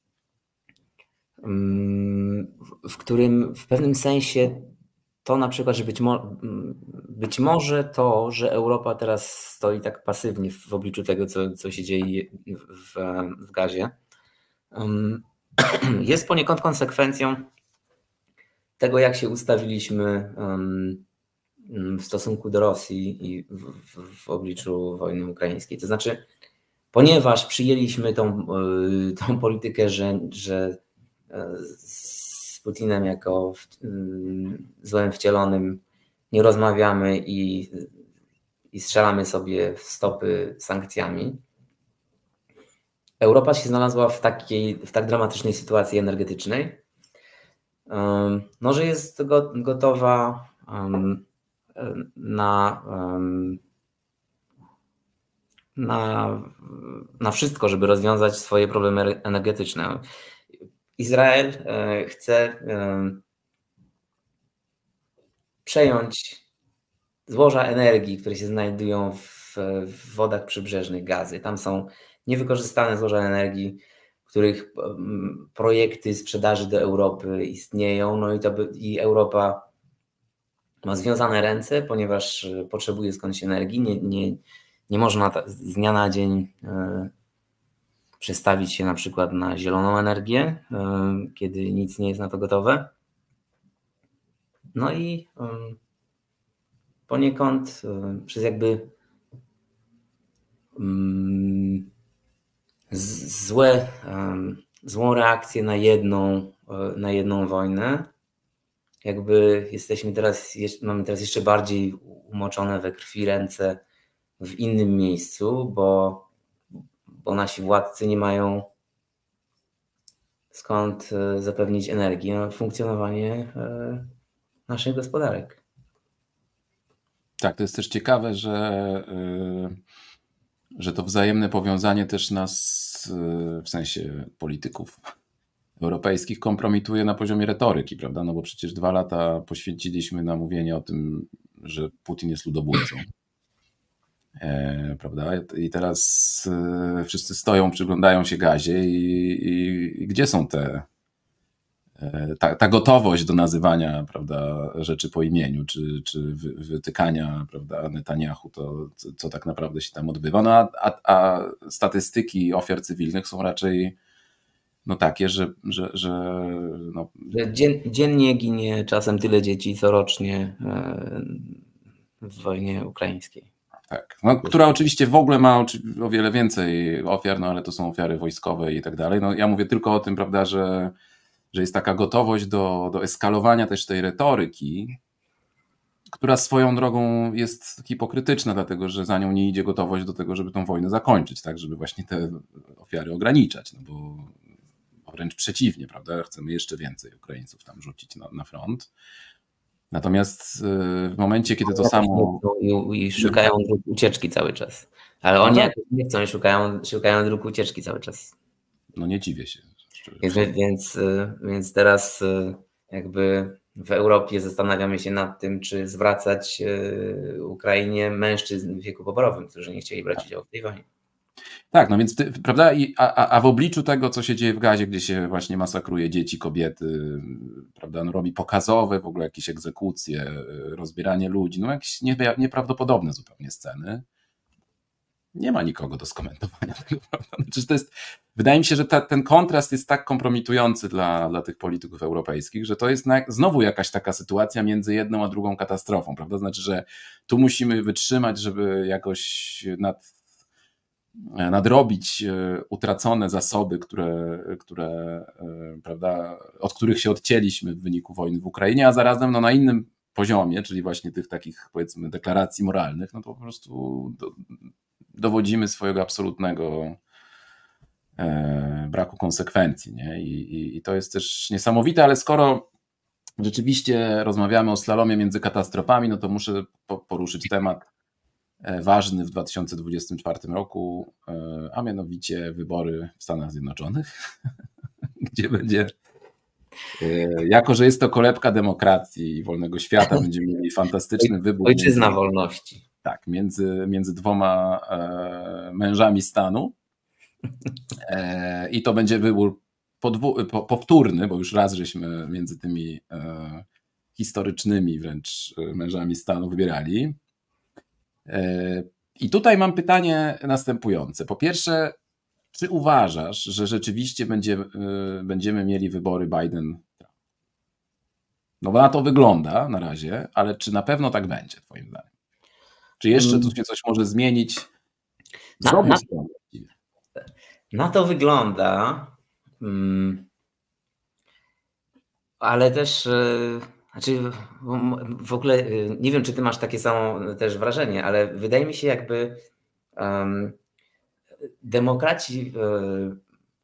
um, w którym w pewnym sensie to na przykład, że być, mo- być może to, że Europa teraz stoi tak pasywnie w obliczu tego, co, co się dzieje w, w Gazie, um, jest poniekąd konsekwencją tego, jak się ustawiliśmy um, w stosunku do Rosji i w, w, w obliczu wojny ukraińskiej. To znaczy, ponieważ przyjęliśmy tą, tą politykę, że, że z Putinem jako w, złem wcielonym nie rozmawiamy i, i strzelamy sobie w stopy sankcjami, Europa się znalazła w takiej, w tak dramatycznej sytuacji energetycznej, no, że jest gotowa na, na, na wszystko, żeby rozwiązać swoje problemy energetyczne. Izrael chce przejąć złoża energii, które się znajdują w, w wodach przybrzeżnych Gazy. Tam są niewykorzystane złoża energii, których projekty sprzedaży do Europy istnieją, no i, to by, i Europa ma związane ręce, ponieważ potrzebuje skądś energii. Nie, nie, nie można ta, z dnia na dzień e, przestawić się na przykład na zieloną energię, e, kiedy nic nie jest na to gotowe. No i e, poniekąd e, przez jakby mm, z, złe, e, złą reakcję na jedną, e, na jedną wojnę, jakby jesteśmy teraz, mamy teraz jeszcze bardziej umoczone we krwi ręce w innym miejscu, bo, bo nasi władcy nie mają skąd zapewnić energii na funkcjonowanie naszych gospodarek. Tak, to jest też ciekawe, że, że to wzajemne powiązanie też nas, w sensie polityków europejskich, kompromituje na poziomie retoryki, prawda? No bo przecież dwa lata poświęciliśmy na mówienie o tym, że Putin jest ludobójcą. E, prawda? I teraz e, wszyscy stoją, przyglądają się Gazie i, i, i gdzie są te ta, ta gotowość do nazywania, prawda, rzeczy po imieniu, czy, czy wytykania, prawda, Netanyahu, to co, co tak naprawdę się tam odbywa. No a, a, a statystyki ofiar cywilnych są raczej no takie, że, że, że no... Dzien, dziennie ginie czasem tyle dzieci corocznie w wojnie ukraińskiej. Tak, no, która oczywiście w ogóle ma o wiele więcej ofiar, no ale to są ofiary wojskowe i tak dalej. No, ja mówię tylko o tym, prawda, że, że jest taka gotowość do, do eskalowania też tej retoryki, która swoją drogą jest hipokrytyczna, dlatego że za nią nie idzie gotowość do tego, żeby tą wojnę zakończyć, tak, żeby właśnie te ofiary ograniczać, no bo wręcz przeciwnie, prawda, chcemy jeszcze więcej Ukraińców tam rzucić na, na front. Natomiast w momencie, kiedy to samo... I, i szukają dróg ucieczki cały czas. Ale oni jak nie chcą i szukają, szukają dróg ucieczki cały czas. No nie dziwię się. Więc, więc, więc teraz jakby w Europie zastanawiamy się nad tym, czy zwracać Ukrainie mężczyzn w wieku poborowym, którzy nie chcieli brać udziału w tej wojnie. Tak, no więc, ty, prawda, I, a, a w obliczu tego, co się dzieje w Gazie, gdzie się właśnie masakruje dzieci, kobiety, prawda, no robi pokazowe w ogóle jakieś egzekucje, rozbieranie ludzi, no jakieś nie, nieprawdopodobne zupełnie sceny. Nie ma nikogo do skomentowania tego, prawda? Znaczy, to jest, wydaje mi się, że ta, ten kontrast jest tak kompromitujący dla, dla tych polityków europejskich, że to jest na, znowu jakaś taka sytuacja między jedną a drugą katastrofą, prawda? Znaczy, że tu musimy wytrzymać, żeby jakoś nad nadrobić utracone zasoby, które, które, prawda, od których się odcięliśmy w wyniku wojny w Ukrainie, a zarazem no, na innym poziomie, czyli właśnie tych takich, powiedzmy, deklaracji moralnych, no to po prostu do, dowodzimy swojego absolutnego e, braku konsekwencji, nie? I, i, I to jest też niesamowite, ale skoro rzeczywiście rozmawiamy o slalomie między katastrofami, no to muszę po, poruszyć temat ważny w dwa tysiące dwudziestym czwartym roku, a mianowicie wybory w Stanach Zjednoczonych, gdzie będzie, jako że jest to kolebka demokracji i wolnego świata, będziemy mieli fantastyczny wybór. Ojczyzna między, wolności. Tak, między, między dwoma mężami stanu i to będzie wybór podwu- powtórny, bo już raz żeśmy między tymi historycznymi wręcz mężami stanu wybierali. I tutaj mam pytanie następujące. Po pierwsze, czy uważasz, że rzeczywiście będzie, będziemy mieli wybory Biden-Trump? No bo na to wygląda na razie, ale czy na pewno tak będzie, twoim zdaniem? Czy jeszcze tu się coś może zmienić z na, obu na, stron? Na to wygląda, ale też... Znaczy, w ogóle nie wiem, czy ty masz takie samo też wrażenie, ale wydaje mi się, jakby um, demokraci um,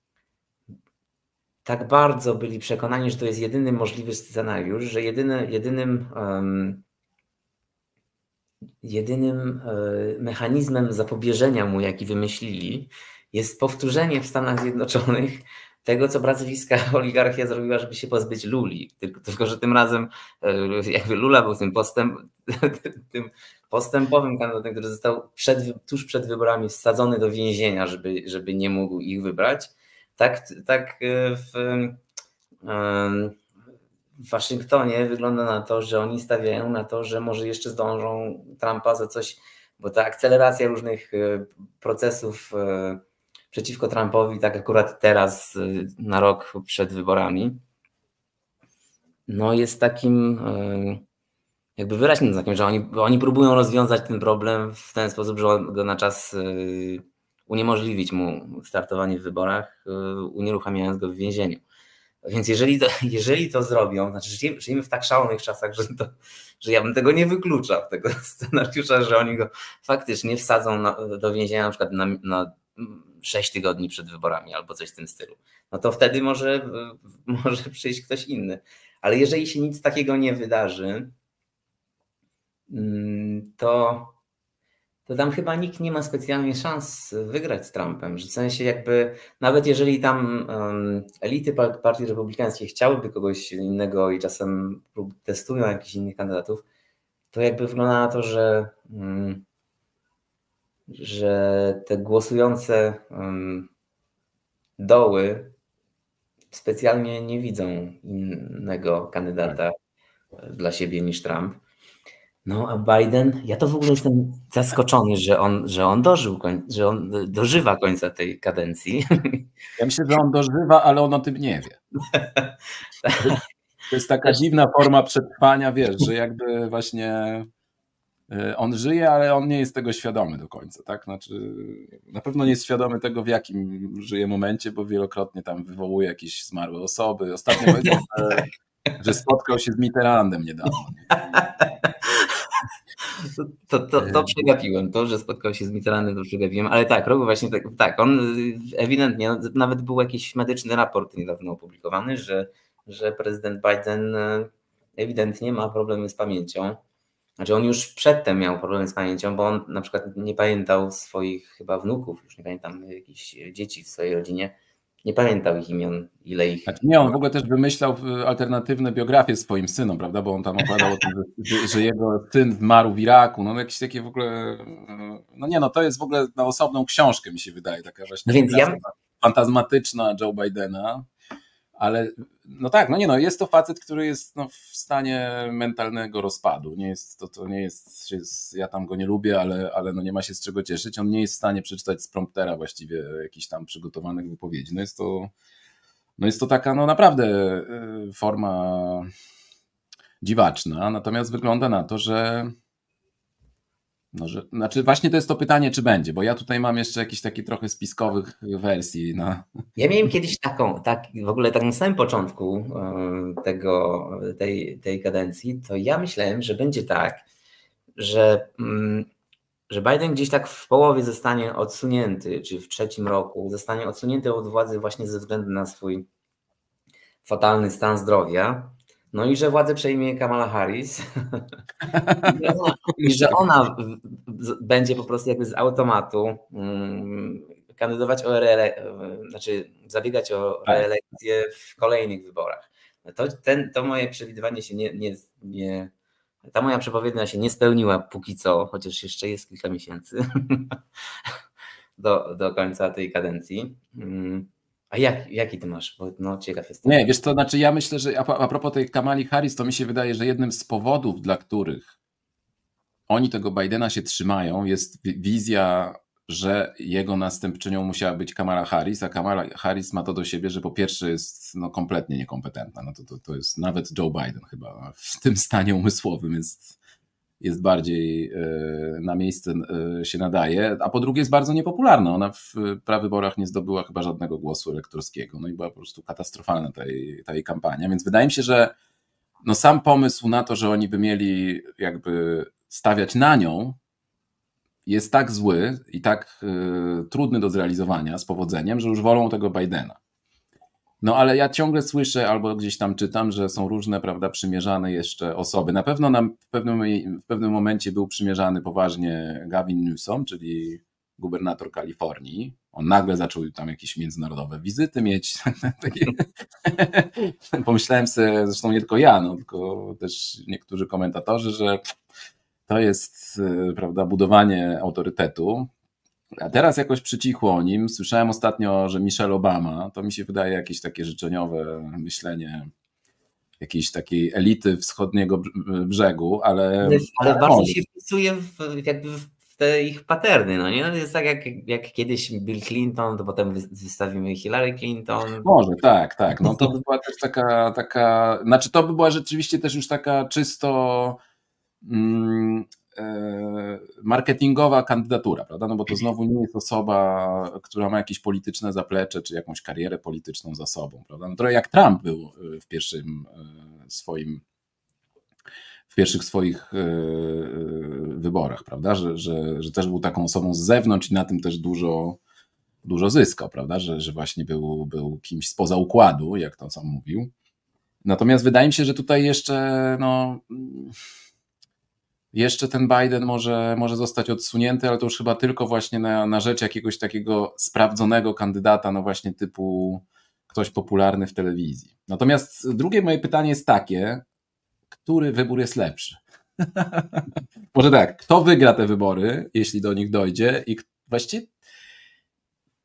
tak bardzo byli przekonani, że to jest jedyny możliwy scenariusz, że jedyny, jedynym, um, jedynym um, mechanizmem zapobieżenia mu, jaki wymyślili, jest powtórzenie w Stanach Zjednoczonych tego, co brazylijska oligarchia zrobiła, żeby się pozbyć Luli. Tylko, tylko że tym razem jakby Lula był tym, postęp, tym postępowym kandydatem, który został przed, tuż przed wyborami wsadzony do więzienia, żeby, żeby nie mógł ich wybrać. Tak, tak w, w Waszyngtonie wygląda na to, że oni stawiają na to, że może jeszcze zdążą Trumpa za coś, bo ta akceleracja różnych procesów przeciwko Trumpowi, tak akurat teraz na rok przed wyborami, no jest takim jakby wyraźnym znakiem, że oni, oni próbują rozwiązać ten problem w ten sposób, że go na czas uniemożliwić mu startowanie w wyborach, unieruchamiając go w więzieniu. Więc jeżeli to, jeżeli to zrobią, znaczy żyjemy w tak szalonych czasach, że, to, że ja bym tego nie wykluczał, tego scenariusza, że oni go faktycznie wsadzą na, do więzienia na przykład na, na sześć tygodni przed wyborami albo coś w tym stylu, no to wtedy może, może przyjść ktoś inny. Ale jeżeli się nic takiego nie wydarzy, to, to tam chyba nikt nie ma specjalnie szans wygrać z Trumpem. Że w sensie jakby, nawet jeżeli tam um, elity partii republikańskiej chciałyby kogoś innego i czasem testują jakichś innych kandydatów, to jakby wygląda na to, że um, że te głosujące um, doły specjalnie nie widzą innego kandydata tak. dla siebie niż Trump. No a Biden, ja to w ogóle jestem zaskoczony, że on, że on dożył, że on dożywa końca tej kadencji. Ja myślę, że on dożywa, ale on o tym nie wie. To jest taka dziwna forma przetrwania, wiesz, że jakby właśnie on żyje, ale on nie jest tego świadomy do końca, tak? Znaczy, na pewno nie jest świadomy tego, w jakim żyje momencie, bo wielokrotnie tam wywołuje jakieś zmarłe osoby. Ostatnio powiedział, że, że spotkał się z Mitterrandem niedawno. To, to, to przegapiłem, to, że spotkał się z Mitterrandem, to przegapiłem, ale tak, robił właśnie tak, tak, on ewidentnie, nawet był jakiś medyczny raport niedawno opublikowany, że, że prezydent Biden ewidentnie ma problemy z pamięcią. Znaczy on już przedtem miał problemy z pamięcią, bo on na przykład nie pamiętał swoich chyba wnuków, już nie pamiętam, jakichś dzieci w swojej rodzinie, nie pamiętał ich imion, ile ich... Znaczy nie, on w ogóle też wymyślał alternatywne biografie swoim synom, prawda, bo on tam opowiadał o tym, że, że jego syn zmarł w Iraku, no jakieś takie w ogóle, no nie no, to jest w ogóle na osobną książkę, mi się wydaje, taka właśnie no więc ja... fantazmatyczna Joe Bidena, ale no tak, no nie no, jest to facet, który jest no, w stanie mentalnego rozpadu, nie jest, to, to nie jest, jest, ja tam go nie lubię, ale, ale no nie ma się z czego cieszyć, on nie jest w stanie przeczytać z promptera właściwie jakichś tam przygotowanych wypowiedzi, no jest to No jest to taka no naprawdę forma dziwaczna, natomiast wygląda na to, że no, że, znaczy właśnie to jest to pytanie, czy będzie, bo ja tutaj mam jeszcze jakieś takie trochę spiskowych wersji. No. Ja miałem kiedyś taką, tak, w ogóle tak na samym początku tego, tej, tej kadencji, to ja myślałem, że będzie tak, że, że Biden gdzieś tak w połowie zostanie odsunięty, czy w trzecim roku zostanie odsunięty od władzy właśnie ze względu na swój fatalny stan zdrowia. No i że władzę przejmie Kamala Harris i że ona będzie po prostu jakby z automatu kandydować o reelekcję, znaczy zabiegać o reelekcję w kolejnych wyborach. To, ten, to moje przewidywanie się nie, nie, nie, ta moja przepowiednia się nie spełniła póki co, chociaż jeszcze jest kilka miesięcy do, do końca tej kadencji. A jak, jaki ty masz? Bo no, ciekaw jestem. Nie, wiesz co, znaczy ja myślę, że a, a propos tej Kamali Harris, to mi się wydaje, że jednym z powodów, dla których oni tego Bidena się trzymają, jest wizja, że jego następczynią musiała być Kamala Harris, a Kamala Harris ma to do siebie, że po pierwsze jest no, kompletnie niekompetentna. No to, to, to jest nawet Joe Biden chyba w tym stanie umysłowym jest, jest bardziej y, na miejsce y, się nadaje, a po drugie jest bardzo niepopularna. Ona w prawyborach nie zdobyła chyba żadnego głosu elektorskiego, no i była po prostu katastrofalna ta jej, ta jej kampania, więc wydaje mi się, że no sam pomysł na to, że oni by mieli jakby stawiać na nią, jest tak zły i tak y, trudny do zrealizowania z powodzeniem, że już wolą tego Bidena. No ale ja ciągle słyszę albo gdzieś tam czytam, że są różne, prawda, przymierzane jeszcze osoby. Na pewno nam w pewnym, w pewnym momencie był przymierzany poważnie Gavin Newsom, czyli gubernator Kalifornii. On nagle zaczął tam jakieś międzynarodowe wizyty mieć. Pomyślałem sobie, zresztą nie tylko ja, no, tylko też niektórzy komentatorzy, że to jest, prawda, budowanie autorytetu. A teraz jakoś przycichło o nim. Słyszałem ostatnio, że Michelle Obama, to mi się wydaje jakieś takie życzeniowe myślenie jakiejś takiej elity wschodniego brzegu, ale... Ale, ale bardzo się wpisuje w, jakby w te ich paterny, no nie? To jest tak jak, jak kiedyś Bill Clinton, to potem wystawimy Hillary Clinton. Może, tak, tak. No to by była też taka, taka... Znaczy to by była rzeczywiście też już taka czysto... Mm, marketingowa kandydatura, prawda? No bo to znowu nie jest osoba, która ma jakieś polityczne zaplecze, czy jakąś karierę polityczną za sobą, prawda? No trochę jak Trump był w pierwszym swoim, w pierwszych swoich wyborach, prawda? Że, że, że też był taką osobą z zewnątrz i na tym też dużo, dużo zyskał, prawda? Że, że właśnie był, był kimś spoza układu, jak to sam mówił. Natomiast wydaje mi się, że tutaj jeszcze no Jeszcze ten Biden może, może zostać odsunięty, ale to już chyba tylko właśnie na, na rzecz jakiegoś takiego sprawdzonego kandydata, no właśnie typu ktoś popularny w telewizji. Natomiast drugie moje pytanie jest takie, który wybór jest lepszy? Może tak, kto wygra te wybory, jeśli do nich dojdzie i właściwie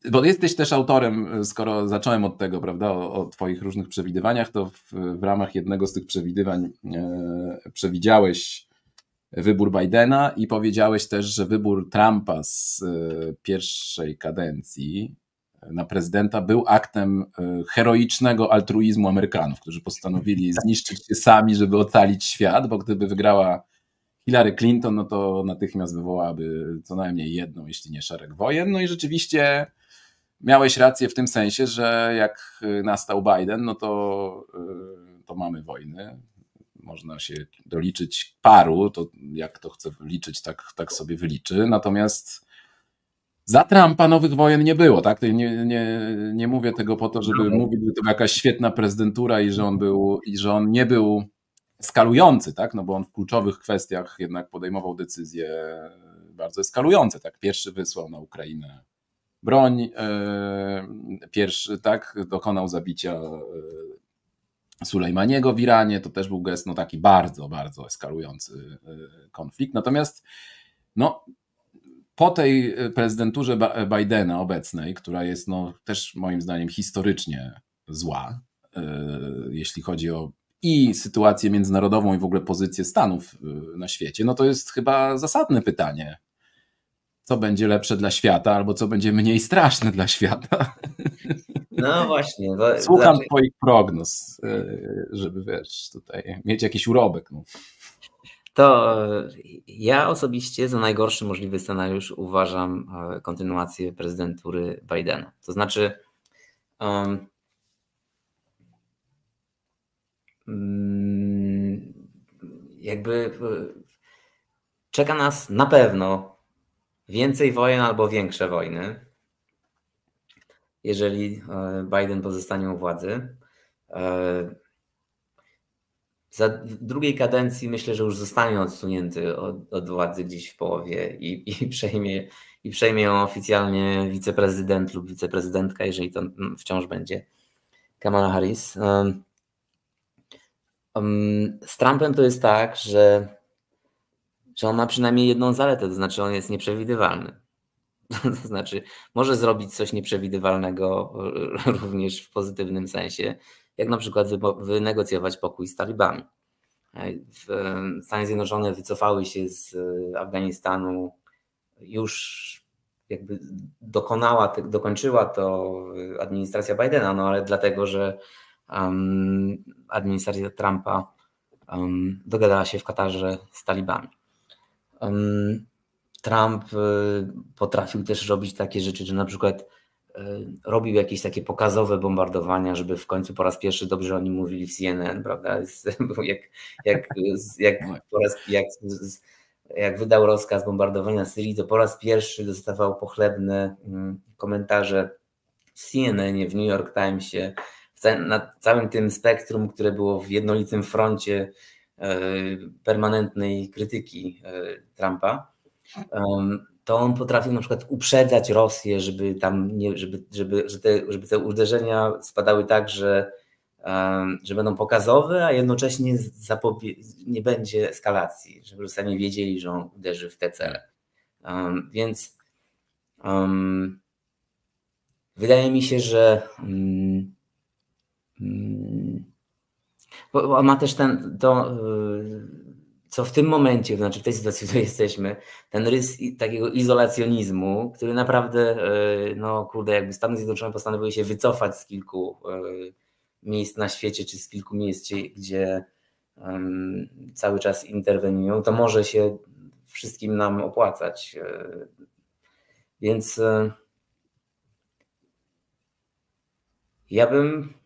bo jesteś też autorem, skoro zacząłem od tego, prawda, o, o twoich różnych przewidywaniach, to w, w ramach jednego z tych przewidywań e, przewidziałeś wybór Bidena i powiedziałeś też, że wybór Trumpa z e, pierwszej kadencji na prezydenta był aktem e, heroicznego altruizmu Amerykanów, którzy postanowili zniszczyć się sami, żeby ocalić świat, bo gdyby wygrała Hillary Clinton, no to natychmiast wywołałaby co najmniej jedną, jeśli nie szereg wojen. No i rzeczywiście miałeś rację w tym sensie, że jak nastał Biden, no to, to mamy wojny. Można się doliczyć paru, to jak to chce liczyć, tak, tak sobie wyliczy. Natomiast za Trumpa nowych wojen nie było, tak? Nie, nie, nie mówię tego po to, żeby mówić, że to była jakaś świetna prezydentura i że on był, i że on nie był eskalujący, tak? No bo on w kluczowych kwestiach jednak podejmował decyzje bardzo eskalujące, tak? Pierwszy wysłał na Ukrainę broń, pierwszy, tak? Dokonał zabicia Sulejmaniego w Iranie, to też był gest, no taki bardzo, bardzo eskalujący konflikt. Natomiast no, po tej prezydenturze Bidena obecnej, która jest no, też moim zdaniem historycznie zła, jeśli chodzi o i sytuację międzynarodową i w ogóle pozycję Stanów na świecie, no to jest chyba zasadne pytanie, co będzie lepsze dla świata albo co będzie mniej straszne dla świata. No właśnie. Bo Słucham znaczy... twoich prognoz, żeby wiesz, tutaj mieć jakiś urobek. No. To ja osobiście za najgorszy możliwy scenariusz uważam kontynuację prezydentury Bidena. To znaczy um, jakby czeka nas na pewno więcej wojen albo większe wojny, jeżeli Biden pozostanie u władzy. Za drugiej kadencji myślę, że już zostanie odsunięty od, od władzy gdzieś w połowie i, i, przejmie, i przejmie ją oficjalnie wiceprezydent lub wiceprezydentka, jeżeli to wciąż będzie Kamala Harris. Z Trumpem to jest tak, że, że on ma przynajmniej jedną zaletę, to znaczy on jest nieprzewidywalny. To znaczy może zrobić coś nieprzewidywalnego również w pozytywnym sensie, jak na przykład wynegocjować pokój z talibami. Stany Zjednoczone wycofały się z Afganistanu, już jakby dokonała, dokończyła to administracja Bidena, no ale dlatego, że um, administracja Trumpa um, dogadała się w Katarze z talibami. Um, Trump potrafił też robić takie rzeczy, że na przykład robił jakieś takie pokazowe bombardowania, żeby w końcu po raz pierwszy dobrze o nim mówili w C N N, prawda? Jak, jak, jak, po raz, jak, jak wydał rozkaz bombardowania Syrii, to po raz pierwszy dostawał pochlebne komentarze w C N N, w New York Timesie, na całym tym spektrum, które było w jednolitym froncie permanentnej krytyki Trumpa. To on potrafił na przykład uprzedzać Rosję, żeby tam nie, żeby, żeby, żeby, te, żeby te uderzenia spadały tak, że, że będą pokazowe, a jednocześnie zapobie- nie będzie eskalacji, żeby Rosjanie wiedzieli, że on uderzy w te cele. Um, więc um, wydaje mi się, że um, um, bo on ma też ten to co w tym momencie, znaczy w tej sytuacji, w której jesteśmy, ten rys takiego izolacjonizmu, który naprawdę, no kurde, jakby Stany Zjednoczone postanowiły się wycofać z kilku miejsc na świecie, czy z kilku miejsc, gdzie um, cały czas interweniują, to może się wszystkim nam opłacać. Więc ja bym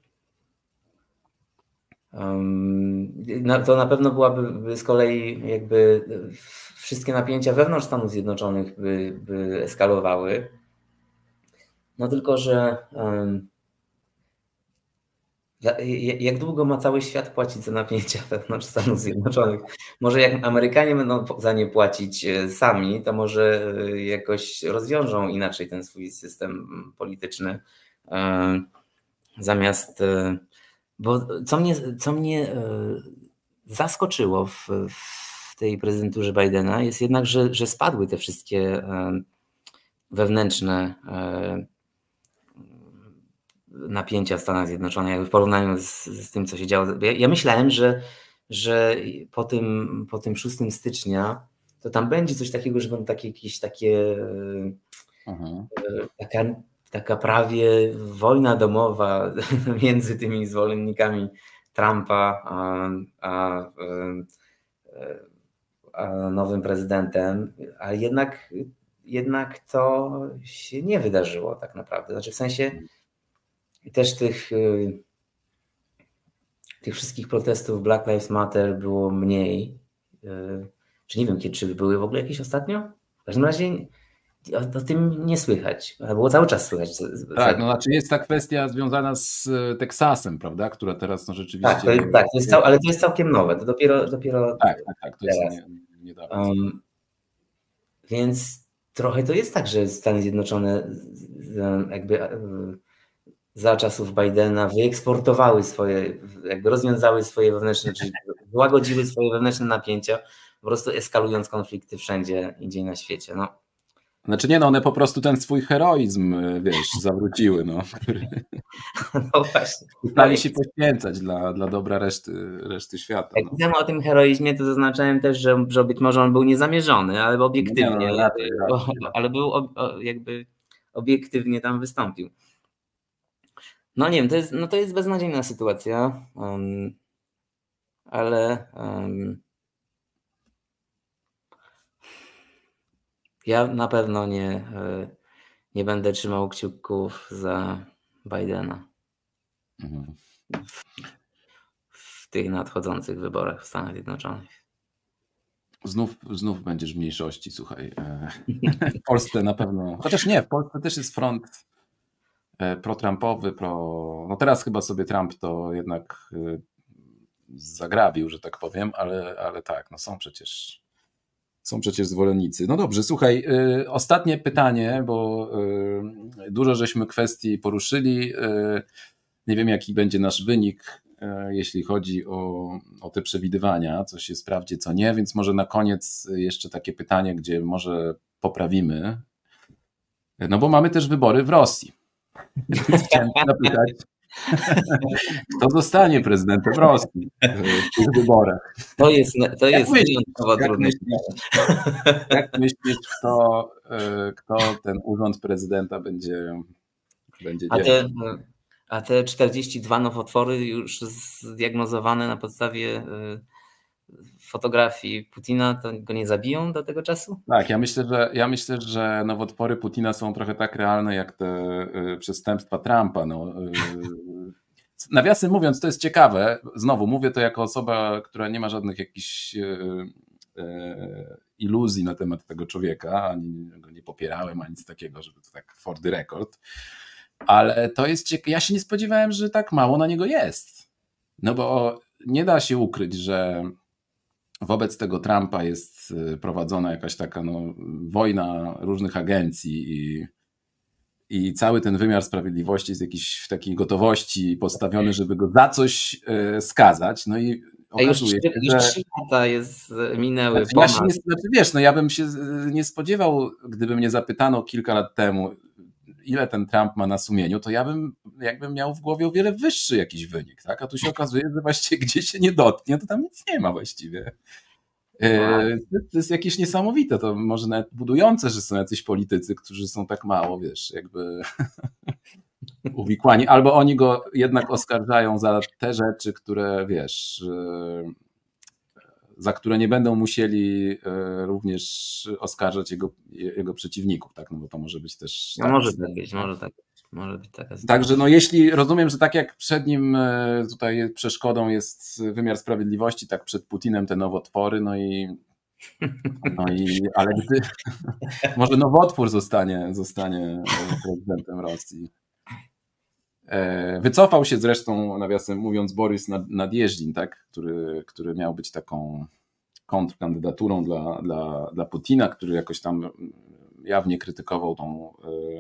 to na pewno byłaby z kolei jakby wszystkie napięcia wewnątrz Stanów Zjednoczonych by, by eskalowały. No tylko, że um, jak długo ma cały świat płacić za napięcia wewnątrz Stanów Zjednoczonych? Może jak Amerykanie będą za nie płacić sami, to może jakoś rozwiążą inaczej ten swój system polityczny. Um, zamiast Bo co mnie, co mnie zaskoczyło w, w tej prezydenturze Bidena jest jednak, że, że spadły te wszystkie wewnętrzne napięcia w Stanach Zjednoczonych, jakby w porównaniu z, z tym, co się działo. Ja, ja myślałem, że, że po tym, po tym szóstego stycznia to tam będzie coś takiego, że będą takie jakieś takie Aha. taka, taka prawie wojna domowa między tymi zwolennikami Trumpa a, a, a nowym prezydentem, a jednak, jednak to się nie wydarzyło tak naprawdę. Znaczy w sensie też tych, tych wszystkich protestów Black Lives Matter było mniej. Czy nie wiem, kiedy, czy były w ogóle jakieś ostatnio? W każdym razie o, o tym nie słychać, ale było cały czas słychać. Tak, no znaczy jest ta kwestia związana z Teksasem, prawda, która teraz no rzeczywiście... Tak, to jest, tak to jest cał, ale to jest całkiem nowe, to dopiero, dopiero tak, tak, tak, to teraz. jest niedawno. Um, więc trochę to jest tak, że Stany Zjednoczone jakby za czasów Bidena wyeksportowały swoje, jakby rozwiązały swoje wewnętrzne, czyli złagodziły swoje wewnętrzne napięcia, po prostu eskalując konflikty wszędzie indziej na świecie. No. Znaczy nie, no one po prostu ten swój heroizm, wiesz, zawróciły, no. No właśnie. Stali się poświęcać dla, dla dobra reszty, reszty świata. Jak pisałem o tym heroizmie, to zaznaczałem też, że, że być może on był niezamierzony, ale obiektywnie, nie, no, raczej, raczej. ale był jakby obiektywnie tam wystąpił. No nie wiem, to jest, no to jest beznadziejna sytuacja, um, ale um, ja na pewno nie, nie będę trzymał kciuków za Bidena mhm. w, w tych nadchodzących wyborach w Stanach Zjednoczonych. Znów, znów będziesz w mniejszości, słuchaj. W Polsce na pewno, chociaż nie, w Polsce też jest front pro-Trumpowy, pro... no teraz chyba sobie Trump to jednak zagrabił, że tak powiem, ale, ale tak, no są przecież są przecież zwolennicy. No dobrze, słuchaj, y, ostatnie pytanie, bo y, dużo żeśmy kwestii poruszyli. Y, nie wiem, jaki będzie nasz wynik, y, jeśli chodzi o, o te przewidywania, co się sprawdzi, co nie, więc może na koniec jeszcze takie pytanie, gdzie może poprawimy. No bo mamy też wybory w Rosji. Chciałem zapytać, kto zostanie prezydentem Rosji w tych wyborach? To jest, to jest wyjątkowo trudne. Jak myślisz, kto, kto ten urząd prezydenta będzie, będzie a te, a te czterdzieści dwa nowotwory już zdiagnozowane na podstawie fotografii Putina, to go nie zabiją do tego czasu? Tak, ja myślę, że ja myślę, że nowotwory Putina są trochę tak realne jak te przestępstwa Trumpa. No. Nawiasem mówiąc, to jest ciekawe, znowu mówię to jako osoba, która nie ma żadnych jakichś iluzji na temat tego człowieka, ani go nie popierałem, ani nic takiego, żeby to tak for the record, ale to jest ciekawe, ja się nie spodziewałem, że tak mało na niego jest, no bo nie da się ukryć, że wobec tego Trumpa jest prowadzona jakaś taka no, wojna różnych agencji i, i cały ten wymiar sprawiedliwości jest jakiś w takiej gotowości postawiony, żeby go za coś skazać. No i okazuje już, się, już że... trzy lata jest, minęły. Znaczy, ja się nie, znaczy, wiesz, no ja bym się nie spodziewał, gdyby mnie zapytano kilka lat temu, ile ten Trump ma na sumieniu, to ja bym jakbym miał w głowie o wiele wyższy jakiś wynik, tak? A tu się okazuje, że właściwie gdzie się nie dotknie, to tam nic nie ma właściwie. To jest jakieś niesamowite, to może nawet budujące, że są jacyś politycy, którzy są tak mało, wiesz, jakby uwikłani, albo oni go jednak oskarżają za te rzeczy, które, wiesz, za które nie będą musieli również oskarżać jego, jego przeciwników, tak, no bo to może być też... No tak, może tak być, może tak być. Może być taka Także no jeśli rozumiem, że tak jak przed nim tutaj przeszkodą jest wymiar sprawiedliwości, tak przed Putinem te nowotwory, no i no i ale gdy może nowotwór zostanie, zostanie prezydentem Rosji. Wycofał się zresztą, nawiasem mówiąc, Borys Nadjeżdżin, tak, który, który miał być taką kontrkandydaturą dla, dla, dla Putina, który jakoś tam jawnie krytykował tą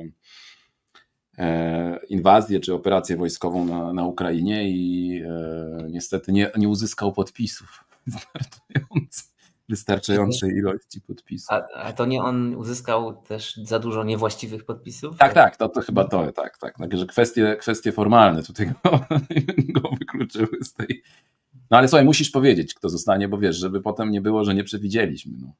inwazję czy operację wojskową na, na Ukrainie i e, niestety nie, nie uzyskał podpisów. wystarczającej ilości podpisów. A, a to nie on uzyskał też za dużo niewłaściwych podpisów? Tak, tak, to, to chyba to, tak, tak. Także kwestie, kwestie formalne tutaj go, go wykluczyły z tej... No ale słuchaj, musisz powiedzieć, kto zostanie, bo wiesz, żeby potem nie było, że nie przewidzieliśmy. No,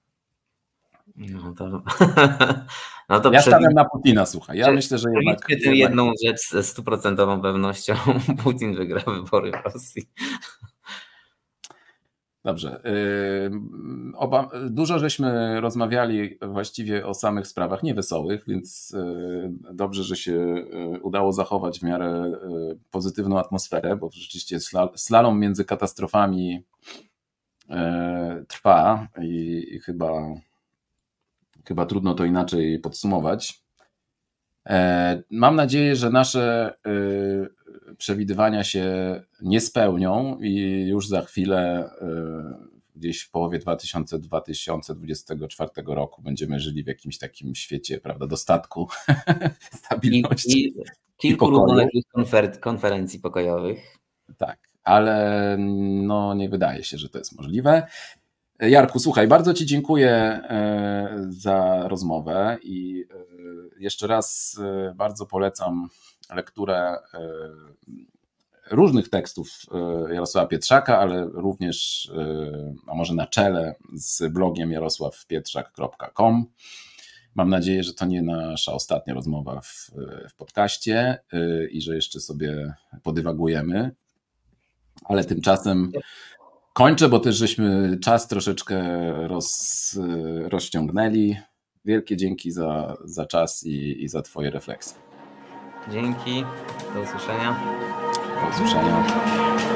no to... no to ja przed... stawiam na Putina, słuchaj. Ja myślę, że jednak... tę jednak... jedną rzecz ze stuprocentową pewnością. Putin wygra wybory w Rosji. Dobrze. Oba, dużo żeśmy rozmawiali właściwie o samych sprawach niewesołych, więc dobrze, że się udało zachować w miarę pozytywną atmosferę, bo rzeczywiście slalom między katastrofami trwa i, i chyba, chyba trudno to inaczej podsumować. Mam nadzieję, że nasze przewidywania się nie spełnią i już za chwilę, gdzieś w połowie dwa tysiące dwudziestego czwartego roku będziemy żyli w jakimś takim świecie, prawda, dostatku, stabilności. I, i kilku i równoległych konfer- konferencji pokojowych. Tak, ale no nie wydaje się, że to jest możliwe. Jarku, słuchaj, bardzo Ci dziękuję za rozmowę i jeszcze raz bardzo polecam lekturę różnych tekstów Jarosława Pietrzaka, ale również, a może na czele z blogiem jarosław pietrzak kropka com. Mam nadzieję, że to nie nasza ostatnia rozmowa w, w podcaście i że jeszcze sobie podywagujemy, ale tymczasem kończę, bo też żeśmy czas troszeczkę roz, rozciągnęli. Wielkie dzięki za, za czas i, i za Twoje refleksje. Dzięki, do usłyszenia. Do usłyszenia.